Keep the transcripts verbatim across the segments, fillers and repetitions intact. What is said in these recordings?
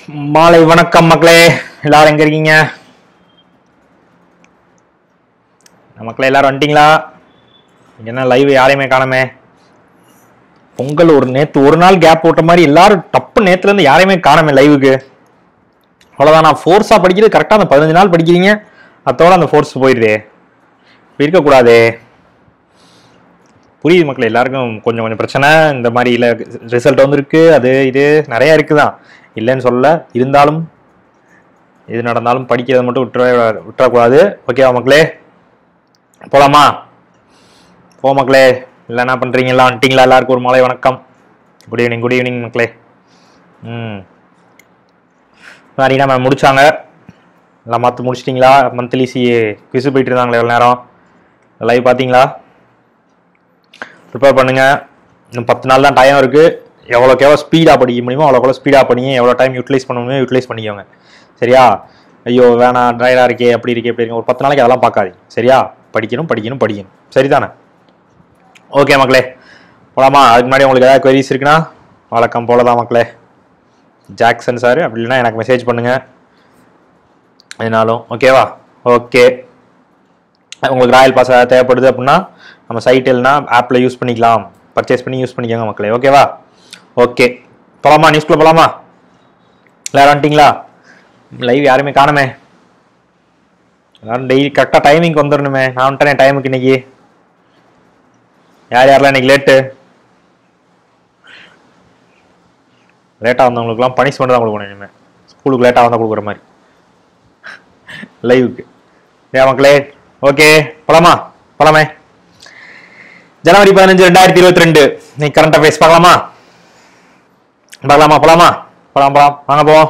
மாலை வணக்கம் மக்களே, எல்லாரும் எங்க இருக்கீங்க? மக்களே எல்லாரும் வந்துட்டீங்களா? என்ன லைவ் யாரையுமே காணமே. பொங்கல் ஒரு நேத்து ஒரு நாள் கேப் போட்ட மாதிரி எல்லாரும் டப்பு நேத்துல இருந்து யாரையுமே காணமே லைவுக்கு. அவ்வளவுதான். நான் ஃபோர்ஸா படிக்கிறது கரெக்டா அந்த பதினஞ்சு நாள் படிக்கிறீங்க, அதோட அந்த ஃபோர்ஸ் போயிடுதே. இருக்கக்கூடாது. புரியுது மக்களே, எல்லாருக்கும் கொஞ்சம் கொஞ்சம் பிரச்சனை இந்த மாதிரி இல்லை. ரிசல்ட் வந்துருக்கு, அது இது நிறைய இருக்குதான், இல்லைன்னு சொல்ல. இருந்தாலும் இது நடந்தாலும் படிக்கிறத மட்டும் விட்டுற விட்டுறக்கூடாது. ஓகேவா மக்களே? போலாமா? போ மக்களே. இல்லை என்ன பண்ணுறீங்களா? வந்துட்டீங்களா? எல்லாருக்கும் ஒரு மாலை வணக்கம். குட் ஈவினிங் குட் ஈவினிங் மக்களே. ம் சரிண்ணா மேம் முடிச்சாங்க எல்லாம் மாற்ற முடிச்சிட்டிங்களா? மந்த்லி சி குவிஸ் போயிட்டு இருந்தாங்களே எவ்வளோ நேரம் லைவ் பார்த்தீங்களா? ப்ரிப்பேர் பண்ணுங்கள். இன்னும் பத்து நாள் தான் டைம் இருக்குது. எவ்வளோக்கு எவ்வளோ ஸ்பீடாக படிக்க முடியுமோ அவ்வளோக்கு ஸ்பீடாக படிங்க. எவ்வளோ டைம் யூட்டிலைஸ் பண்ண முடியுமோ யூட்டிலைஸ் பண்ணிக்கோங்க. சரியா? ஐயோ வேணாம் ட்ரைடாக இருக்கே அப்படி இருக்கே அப்படி இருக்கு ஒரு பத்து நாளைக்கு அதெல்லாம் பார்க்காது. சரியா? படிக்கணும் படிக்கணும் படிக்கணும். சரிதானே? ஓகே மக்களே போலாமா? அதுக்கு முன்னாடி உங்களுக்கு ஏதாவது குவரிஸ் இருக்குன்னா வழக்கம் போல தான் மக்களே. ஜாக்சன் சார் அப்படி இல்லைன்னா எனக்கு மெசேஜ் பண்ணுங்கள் எதுனாலும். ஓகேவா? ஓகே. உங்களுக்கு ராயல் பாஸ் தேவைப்படுது அப்படின்னா நம்ம சைட் இல்லைனா ஆப்பில் யூஸ் பண்ணிக்கலாம், பர்ச்சேஸ் பண்ணி யூஸ் பண்ணிக்கோங்க மக்களே. ஓகேவா? ஓகே போலாமா? நியூஸ்குள்ளே போகலாமா? எல்லாரும் வந்துட்டிங்களா? லைவ் யாருமே காணுமே. எல்லாரும் டெய்லி கரெக்டாக டைமிங்க்கு வந்துடணுமே. நான் வந்துட்டேன் டைமுக்கு இன்னைக்கு. யார் யாரெல்லாம் இன்னைக்கு லேட்டு? லேட்டாக வந்தவங்களுக்குலாம் பனிஷ்மெண்ட் தான் கொடுக்கணும் இனிமேல். ஸ்கூலுக்கு லேட்டாக வந்தால் கொடுக்குற மாதிரி லைவுக்கு. ஏன் மக்களே? ஓகே போலாமா? போலாமே. ஜனவரி பதினஞ்சு ரெண்டாயிரத்தி இருபத்தி ரெண்டு இன்னைக்கு கரண்ட் அஃபேர்ஸ் பார்க்கலாமா? பார்க்கலாமா? போலாமா? போலாம் போலாம் வாங்க போவோம்.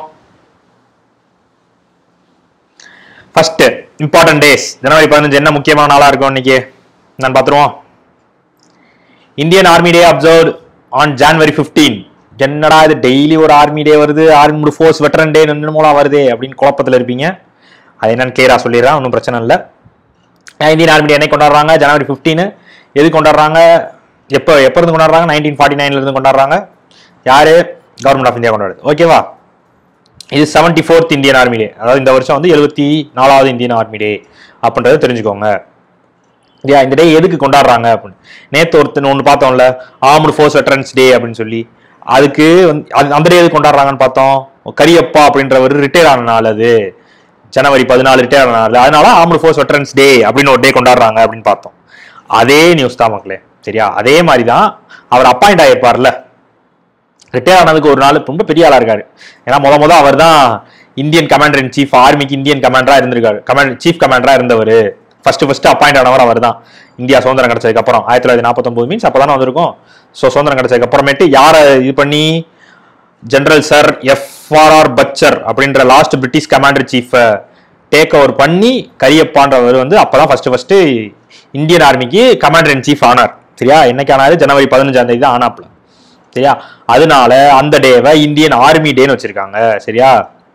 First important days. ஜனவரி பதினஞ்சு என்ன முக்கியமான நாளா இருக்கும் இன்னைக்கு நான் பார்த்துருவோம். Indian army day observe on January fifteen. என்னடா இது டெய்லி ஒரு ஆர்மி டே வருது, ஆர்மி ஃபோர்ஸ் வெட்டரன் டே ரெண்டு மூலம் வருது அப்படின்னு குழப்பத்தில் இருப்பீங்க. அது என்னன்னு கிளியரா சொல்லிடுறேன், ஒன்றும் பிரச்சனை இல்லை. இந்தியன் ஆர்மி டே என்னைக்கு கொண்டாடுறாங்க? January fifteen. எது கொண்டாடுறாங்க? எப்போ எப்போ இருந்து கொண்டாடுறாங்க? நைன்டீன் ஃபார்ட்டி நைன்ல இருந்து கொண்டாடுறாங்க. யாரு? கவர்மெண்ட் ஆஃப் இந்தியா கொண்டாடுது. ஓகேவா? இது seventy fourth Indian army day. அதாவது இந்த வருஷம் வந்து எழுபத்தி நாலாவது இந்தியன் ஆர்மி டே அப்படின்றத தெரிஞ்சுக்கோங்க. இல்லையா? இந்த டே எதுக்கு கொண்டாடுறாங்க அப்படின்னு நேற்று ஒருத்தன் ஒன்று பார்த்தோம்ல, ஆர்ம்டு ஃபோர்ஸ் வெட்டரன்ஸ் டே அப்படின்னு சொல்லி. அதுக்கு அந்த டே எது கொண்டாடுறாங்கன்னு பார்த்தோம். கரியப்பா அப்படின்றவர் ரிட்டையர் ஆன நாள், அது ஜனவரி பதினாலு ரிட்டையர் ஆன நாள். அதனால ஆர்ம்டு ஃபோர்ஸ் வெட்டரன்ஸ் டே அப்படின்னு ஒரு டே கொண்டாடுறாங்க அப்படின்னு பார்த்தோம். அதே நியூஸ் தான் மக்களே. சரியா? அதே மாதிரி தான் அவர் அப்பாயிண்ட் ஆகிருப்பார்ல, ரிட்டையர் ஆனதுக்கு ஒரு நாள் ரொம்ப பெரிய ஆளா இருக்காரு. ஏன்னா முத முத அவர் தான் இந்தியன் கமாண்டர் இன் சீஃப், ஆர்மிக்கு இந்தியன் கமாண்டரா இருந்திருக்காரு. கமாண்ட் சீஃப் கமாண்டரா இருந்தவர். ஃபர்ஸ்ட் ஃபர்ஸ்ட் அப்பாயிண்ட் ஆனவர் அவர் தான். இந்தியா சுதந்திரம் கிடைச்சதுக்கு அப்புறம் ஆயிரத்தி தொள்ளாயிரத்தி நாற்பத்தொன்பது மீன்ஸ் அப்பதானே வந்திருக்கும். ஸோ சுதந்திரம் கிடைச்சதுக்கு அப்புறமேட்டு யாரை இது பண்ணி general sir F R R Bucher அப்படின்ற லாஸ்ட் பிரிட்டிஷ் கமாண்டர் சீஃபை டேக் ஓவர் பண்ணி கரியப்பான்றவர் வந்து அப்பதான் ஃபர்ஸ்ட் ஃபர்ஸ்ட் இந்தியன் ஆர்மிக்கு கமாண்டர் இன் சீஃப் ஆனார். சரியா? என்னைக்கு ஆனாரு? ஜனவரி பதினஞ்சாம் தேதி தான் ஆனாப்ல. சரியா? அதனால அந்த டேவை இந்தியன் ஆர்மி டேன்னு வச்சிருக்காங்க. சரியா?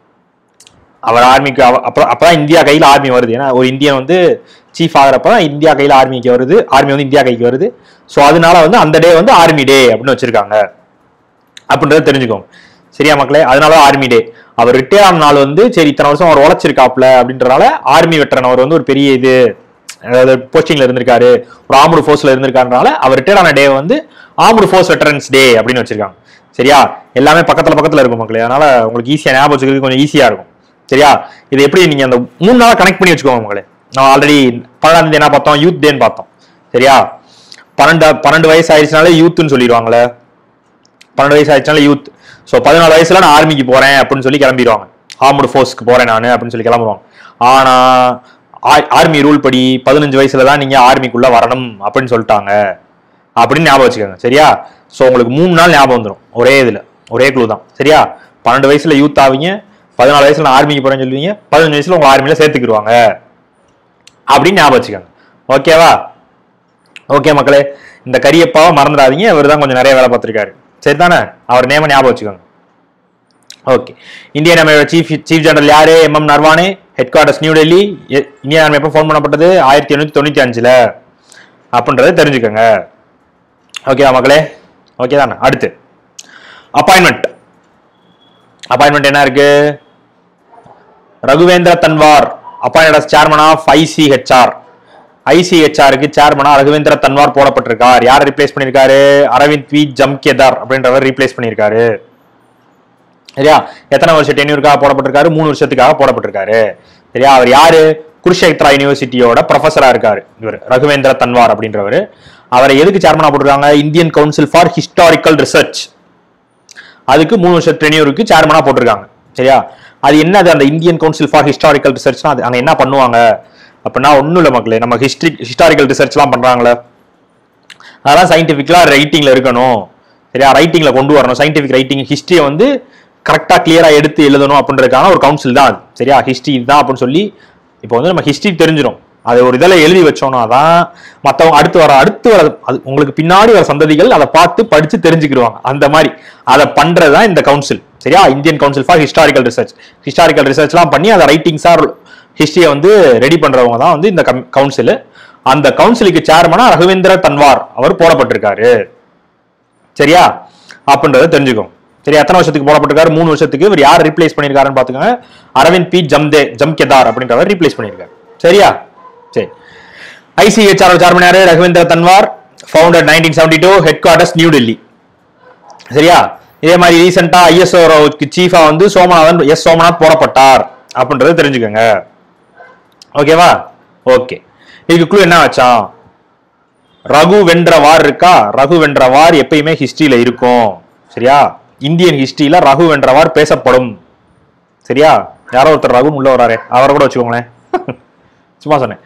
அவர் ஆர்மிக்கு அப்புறம் அப்பதான் இந்தியா கையில் ஆர்மி வருது. ஏன்னா ஒரு இந்தியன் வந்து சீஃப் ஆகிறப்பதான் இந்தியா கையில் ஆர்மிக்கு வருது, ஆர்மி வந்து இந்தியா கைக்கு வருது. ஸோ அதனால வந்து அந்த டே வந்து ஆர்மி டே அப்படின்னு வச்சிருக்காங்க அப்படின்றத தெரிஞ்சுக்கோங்க. சரியா மக்களே? அதனால ஆர்மி டே. அவர் ரிட்டையர் ஆன நாள் வந்து சரி இத்தனை வருஷம் அவர் உழைச்சிருக்காப்ல அப்படின்றனால ஆர்மி வெட்டரன் அவர் வந்து ஒரு பெரிய இது, அதாவது போஸ்டிங்ல இருந்திருக்காரு, ஒரு ஆர்ம்டு ஃபோர்ஸ்ல இருந்திருக்காருனால அவர் ரிட்டையர் ஆன டே வந்து ஆர்ம்டு ஃபோர்ஸ் வெட்டரன்ஸ் டே அப்படின்னு வச்சிருக்காங்க. சரியா? எல்லாமே பக்கத்துல பக்கத்துல இருக்கும் மக்களே. அதனால உங்களுக்கு ஈஸியா ஞாபகம் வச்சுக்கிறது கொஞ்சம் ஈஸியா இருக்கும். சரியா? இது எப்படி நீங்க அந்த மூணு நாளா கனெக்ட் பண்ணி வச்சுக்கோங்க மக்களே. நான் ஆல்ரெடி பன்னெண்டாம் தேதி என்ன பார்த்தோம்? யூத் டேன்னு பார்த்தோம். சரியா? பன்னெண்டு பன்னெண்டு வயசு ஆயிடுச்சுனாலே யூத்னு சொல்லிடுவாங்களே. பன்னெண்டு வயசு ஆயிடுச்சுனால யூத். ஸோ பதினாலு வயசுல நான் ஆர்மிக்கு போறேன் அப்படின்னு சொல்லி கிளம்பிடுவாங்க. ஆர்ம்டு ஃபோர்ஸ்க்கு போறேன் நான் அப்படின்னு சொல்லி கிளம்புவாங்க. ஆனா ஆர்மி ரூல் படி பதினஞ்சு வயசுல தான் நீங்க ஆர்மிக்குள்ள வரணும் அப்படின்னு சொல்லிட்டாங்க அப்படின்னு ஞாபகம் வச்சுக்கோங்க. சரியா? ஸோ உங்களுக்கு மூணு நாள் ஞாபகம் வந்துடும் ஒரே இதுல, ஒரே குழு தான். சரியா? பன்னெண்டு வயசுல யூத் ஆவீங்க, பதினாலு வயசுல நான் ஆர்மிக்கு போறேன்னு சொல்லுவீங்க, பதினஞ்சு வயசுல உங்க ஆர்மியில சேர்த்துக்கிடுவாங்க அப்படின்னு ஞாபகம் வச்சுக்கோங்க. ஓகேவா? ஓகே மக்களே, இந்த கரியப்பாவை மறந்துடாதீங்க. இவர் தான் கொஞ்சம் நிறைய வேலை பார்த்துருக்காரு. சரிதானே? அவர் நேம ஞாபகம் வச்சுக்கோங்க. ஓகே. இந்தியன் ஆர்மியோட சீஃப் சீஃப் ஜெனரல் யாரு? M M Naravane. Headquarters New Delhi. Indian army எப்போ ஃபோன் பண்ணப்பட்டது? ஆயிரத்தி எண்ணூத்தி தொண்ணூத்தி அஞ்சுல அப்படின்றத தெரிஞ்சுக்கோங்க. ஓகேவா மக்களே? ஓகே தானே? அடுத்து அப்பாயின்மெண்ட். அப்பாயின்மெண்ட் என்ன இருக்கு? Raghvendra Tanwar appoint as chairman of I C H R. I C H R க்கு சேர்மனா ரகுவேந்திர தன்வார் போடப்பட்டிருக்கார். யாரை ரீப்ளேஸ் பண்ணிருக்காரு? அரவிந்த் வி ஜம்கேதார் அப்படின்றவர் ரீப்ளேஸ் பண்ணிருக்காரு. சரியா? எத்தனை வருஷம் டென்யூருக்காக போடப்பட்டிருக்காரு? மூணு வருஷத்துக்காக போடப்பட்டிருக்காரு. சரியா? அவர் யாரு? குருஷேத்ரா யூனிவர்சிட்டியோட ப்ரொஃபஸரா இருக்காரு இவர் ரகுவேந்திர தன்வார் அப்படின்றவர். அவரை எதுக்கு சேர்மனா போட்டிருக்காங்க? Indian council for historical research. அதுக்கு மூணு வருஷம் டென்யூருக்கு சேர்மனா போட்டிருக்காங்க. சரியா? அது என்னது அந்த இந்தியன் கவுன்சில் ஃபார் ஹிஸ்டாரிக்கல் ரிசர்ச்னா அது அங்க என்ன பண்ணுவாங்க அப்படின்னா ஒன்றும் இல்லை மக்களே, நம்ம ஹிஸ்ட்ரி ஹிஸ்டாரிக்கல் ரிசர்ச்லாம் பண்றாங்களே அதெல்லாம் சயின்டிஃபிக்கலா ரைட்டிங்ல இருக்கணும். சரியா? ரைட்டிங்ல கொண்டு வரணும். சயின்டிஃபிக் ரைட்டிங் ஹிஸ்டரியை வந்து கரெக்டா கிளியரா எடுத்து எழுதணும் அப்படின்றதுக்கான ஒரு கவுன்சில் தான் அது. சரியா? ஹிஸ்டரி இதுதான் அப்படின்னு சொல்லி இப்போ வந்து நம்ம ஹிஸ்டரி தெரிஞ்சிடும். அதை ஒரு இதில் எழுதி வச்சோம்னா தான் மற்றவங்க அடுத்து வர அடுத்து வர அது உங்களுக்கு பின்னாடி வர சந்ததிகள் அதை பார்த்து படிச்சு தெரிஞ்சுக்கிடுவாங்க. அந்த மாதிரி அதை பண்றதுதான் இந்த கவுன்சில். சரியா? Indian council for historical research. Historical ரிசர்ச்லாம் பண்ணி அதை ரைட்டிங்ஸா ஹிஸ்டரியை வந்து ரெடி பண்றவங்க தான் வந்து இந்த கவுன்சில். அந்த கவுன்சிலுக்கு சேர்மனா ரகுவேந்திர தன்வார் அவர் போடப்பட்டிருக்காரு. சரியா? அப்படின்றத தெரிஞ்சுக்கோங்க. சரி, எத்தனை வருஷத்துக்கு போடப்பட்டிருக்காரு? மூணு வருஷத்துக்கு. இவர் யார் ரீப்ளேஸ் பண்ணிருக்காருன்னு பாத்துக்கோங்க. அரவிந்த் பி ஜம்தே ஜம்கேதார் அப்படின்றவர் ரீப்ளேஸ் பண்ணிருக்காரு. சரியா? சரி. I C H R chairman யாரு? Raghvendra Tanwar. Founded nineteen seventy two, headquarters New Delhi. சரியா? இதே மாதிரி ரீசெண்டா I S R O சீஃபா வந்து சோமநாதன் எஸ் சோமநாத் போடப்பட்டார் அப்படின்றத தெரிஞ்சுக்கோங்க. ஓகேவா? ஓகே. இதுக்கு க்ளூ என்ன வச்சான்? ரகு வென்ற வார் இருக்கா? ரகு வென்ற வார் எப்பயுமே ஹிஸ்டரியில இருக்கும். சரியா? இந்தியன் ஹிஸ்டரியில ரகு வென்ற வார் பேசப்படும். சரியா? யாரோ ஒருத்தர் ரகுன்னு உள்ள வராரு, அவரை கூட வச்சுக்கோங்களேன். சும்மா சொன்னேன்.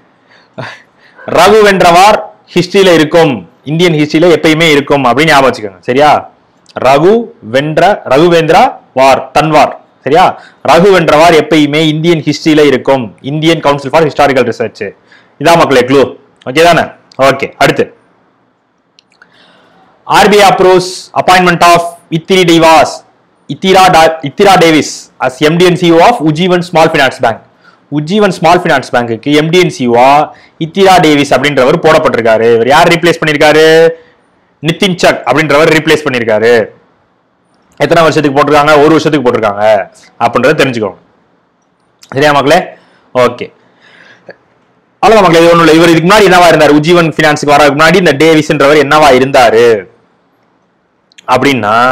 ரகு வென்ற வார் ஹிஸ்டரியில இருக்கும், இந்தியன் ஹிஸ்டரியில எப்பயுமே இருக்கும் அப்படின்னு ஞாபகம் வச்சுக்கோங்க. சரியா? ரகு வென்ற ரகுவேந்திரா வார் தன்வார். சரியா? ரகு வென்ற வார் எப்பயுமே இந்தியன் ஹிஸ்டரியில இருக்கும், Indian council for historical research. இதான் மக்களே க்ளூ. ஓகே தானே? ஓகே. அடுத்து R B I approves appointment of Ithira Devas Ithira Ithira Davis as M D and C E O of Ujjivan Small Finance Bank. Ujjivan Small Finance Bank க்கு M D and C E O Ithira Davis அப்படின்றவர் போடப்பட்டிருக்காரு. இவர் யார் replace பண்ணிருக்காரு? Nitin chuck அப்படின்றவர் replace பண்ணிருக்காரு. எத்தனை வருஷத்துக்கு போட்டிருக்காங்க? ஒரு வருஷத்துக்கு போட்டிருக்காங்க அப்படின்றத தெரிஞ்சுக்கோங்க. சரியா மக்களே? ஓகே. அவ்வளவுதான் மக்களே. இது ஒண்ணும் இல்லை. இவர் இதுக்கு முன்னாடி என்னவா இருந்தாரு? உஜ்ஜீவன் பினான்ஸுக்கு வரதுக்கு முன்னாடி இந்த டேவிஸ்ன்றவர் என்னவா இருந்தாரு அப்படின்னா,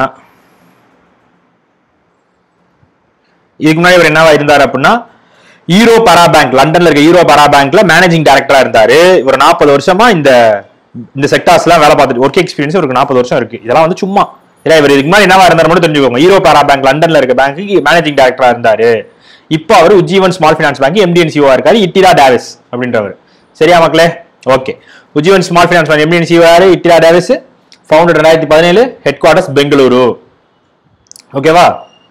இதுக்கு முன்னாடி இவர் என்னவா இருந்தாரு அப்படின்னா ஈரோ பரா பேங்க், லண்டன்ல இருக்க ஈரோ பரா பேங்க்ல மேனேஜிங் டைரக்டரா இருந்தாரு. இவர் நாற்பது வருஷமா இந்த இந்த செக்டார்ஸ் எல்லாம் வேலை பார்த்துட்டு ஒர்க் எக்ஸ்பீரியன்ஸ் இவருக்கு நாற்பது வருஷம் இருக்கு. இதெல்லாம் வந்து சும்மா இவர் இதுக்கு முன்னாடி என்னவா இருந்தாரு மட்டும் தெரிஞ்சுக்கோங்க. ஈரோ பரா பேங்க் லண்டன்ல இருக்க பேங்க்கு மேனேஜிங் டைரக்டரா இருந்தாரு. இப்போ அவர் Ujjivan small finance bank M D and C E O இருக்காரு, இத்திரா டேவிஸ் அப்படின்றவர். சரியா மக்களே? Okay. Ujjivan small finance bank M D and C E O யாரு? இத்திரா டேவிஸ். ஃபவுண்டட் ரெண்டாயிரத்தி பதினேழு, ஹெட் குவார்டர்ஸ் பெங்களூரு. ஓகேவா?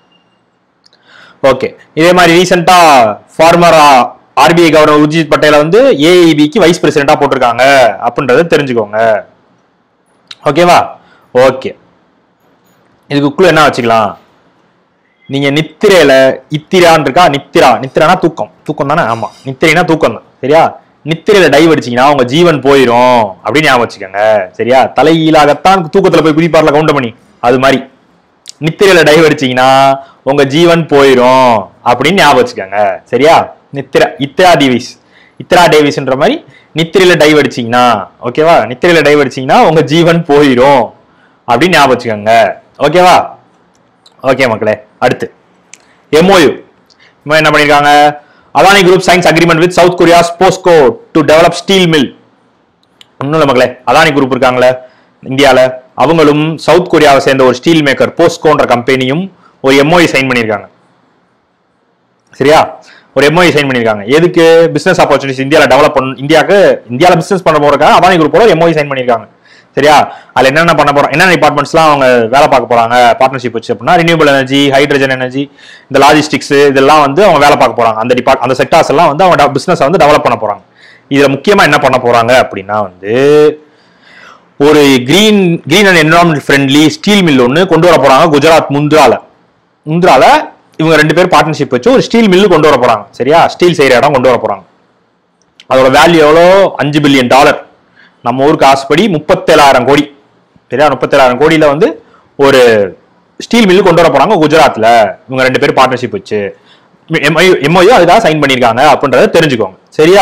ஓகே. இதே மாதிரி ரீசெண்டா former R B I governor Urjit பட்டேல வந்து A I B க்கு வைஸ் பிரசிடென்டா போட்டிருக்காங்க அப்படின்றத தெரிஞ்சுக்கோங்க. ஓகேவா? ஓகே. இதுக்கு க்ளூ என்ன வச்சுக்கலாம்? நீங்க நித்திரையில இத்திரான் இருக்கா? நித்திரா நித்திரானா தூக்கம், தூக்கம் தானே? ஆமா, நித்திரைனா தூக்கம் தான். சரியா? நித்திரையில டைவ் அடிச்சீங்கன்னா உங்க ஜீவன் போயிடும் அப்படின்னு ஞாபகம் வச்சுக்கோங்க. சரியா? தலைகீழாகத்தான் தூக்கத்துல போய் குதிப்பார்ல கவுண்ட் பண்ணி, அது மாதிரி நித்திரையில டைவ் அடிச்சீங்கன்னா உங்க ஜீவன் போயிடும் அப்படின்னு ஞாபகம் வச்சுக்கோங்க. சரியா? நித்திரா இத்திரா டேவிஸ் இத்திரா டேவிஸ்ன்ற மாதிரி நித்திரையில டைவ் அடிச்சீங்கன்னா, ஓகேவா? நித்திரையில டைவ் அடிச்சீங்கன்னா உங்க ஜீவன் போயிடும் அப்படின்னு ஞாபகம் வச்சுக்கோங்க. ஓகேவா? ஓகே மக்களே. அடுத்து M O U என்ன பண்ணிருக்காங்க? Adani group signs agreement with South Korea's POSCO to develop steel mill. ஒன்றும் இல்லை மக்களே, அதானி குரூப் இருக்காங்களே இந்தியாவில், அவங்களும் சவுத் கொரியாவை சேர்ந்த ஒரு ஸ்டீல் மேக்கர் போஸ்கோன்ற கம்பெனியும் ஒரு M O U சைன் பண்ணியிருக்காங்க. சரியா? ஒரு M O U சைன் பண்ணியிருக்காங்க. எதுக்கு? பிசினஸ் ஆப்பர்ச்சுனிட்டிஸ் இந்தியாவில் டெவலப் பண்ண, இந்தியாவுக்கு இந்தியாவில் பிசினஸ் பண்ண போறதுக்காக அதானி குரூப்போட M O U சைன் பண்ணியிருக்காங்க. சரியா? அதுல என்னென்ன பண்ண போறோம், என்னென்ன டிபார்ட்மெண்ட்ஸ்லாம் அவங்க வேலை பார்க்க போறாங்க பார்ட்னர்ஷிப் வச்சு அப்படின்னா, ரினியூவபிள் எனர்ஜி, ஹைட்ரஜன் எனர்ஜி, இந்த லாஜிஸ்டிக்ஸ், இதெல்லாம் வந்து அவங்க வேலை பார்க்க போறாங்க. அந்த டிபார்ட் அந்த செக்டார்ஸ் எல்லாம் வந்து அவங்க பிசினஸ் வந்து டெவலப் பண்ண போறாங்க. இதுல முக்கியமா என்ன பண்ண போறாங்க அப்படின்னா வந்து ஒரு green green and environment friendly steel mill ஒன்று கொண்டு வர போறாங்க. குஜராத் முந்த்ரால முந்த்ரால இவங்க ரெண்டு பேர் பார்ட்னர்ஷிப் வச்சு ஒரு ஸ்டீல் மில்லு கொண்டு வர போறாங்க. சரியா? ஸ்டீல் செய்யற இடம் கொண்டு வர போறாங்க. அதோட வேல்யூ எவ்வளோ? அஞ்சு பில்லியன் டாலர். நம்ம ஊருக்கு ஆசைப்படி முப்பத்தேழாயிரம் கோடி. சரியா? முப்பத்தேழாயிரம் கோடியில வந்து ஒரு ஸ்டீல் மில் கொண்டு வர போறாங்க குஜராத்ல. இவங்க ரெண்டு பேரும் பார்ட்னர்ஷிப் வச்சு எம்ஓயு எம்ஓயு அதுக்காக சைன் பண்ணிருக்காங்க அப்படின்றத தெரிஞ்சுக்கோங்க. சரியா?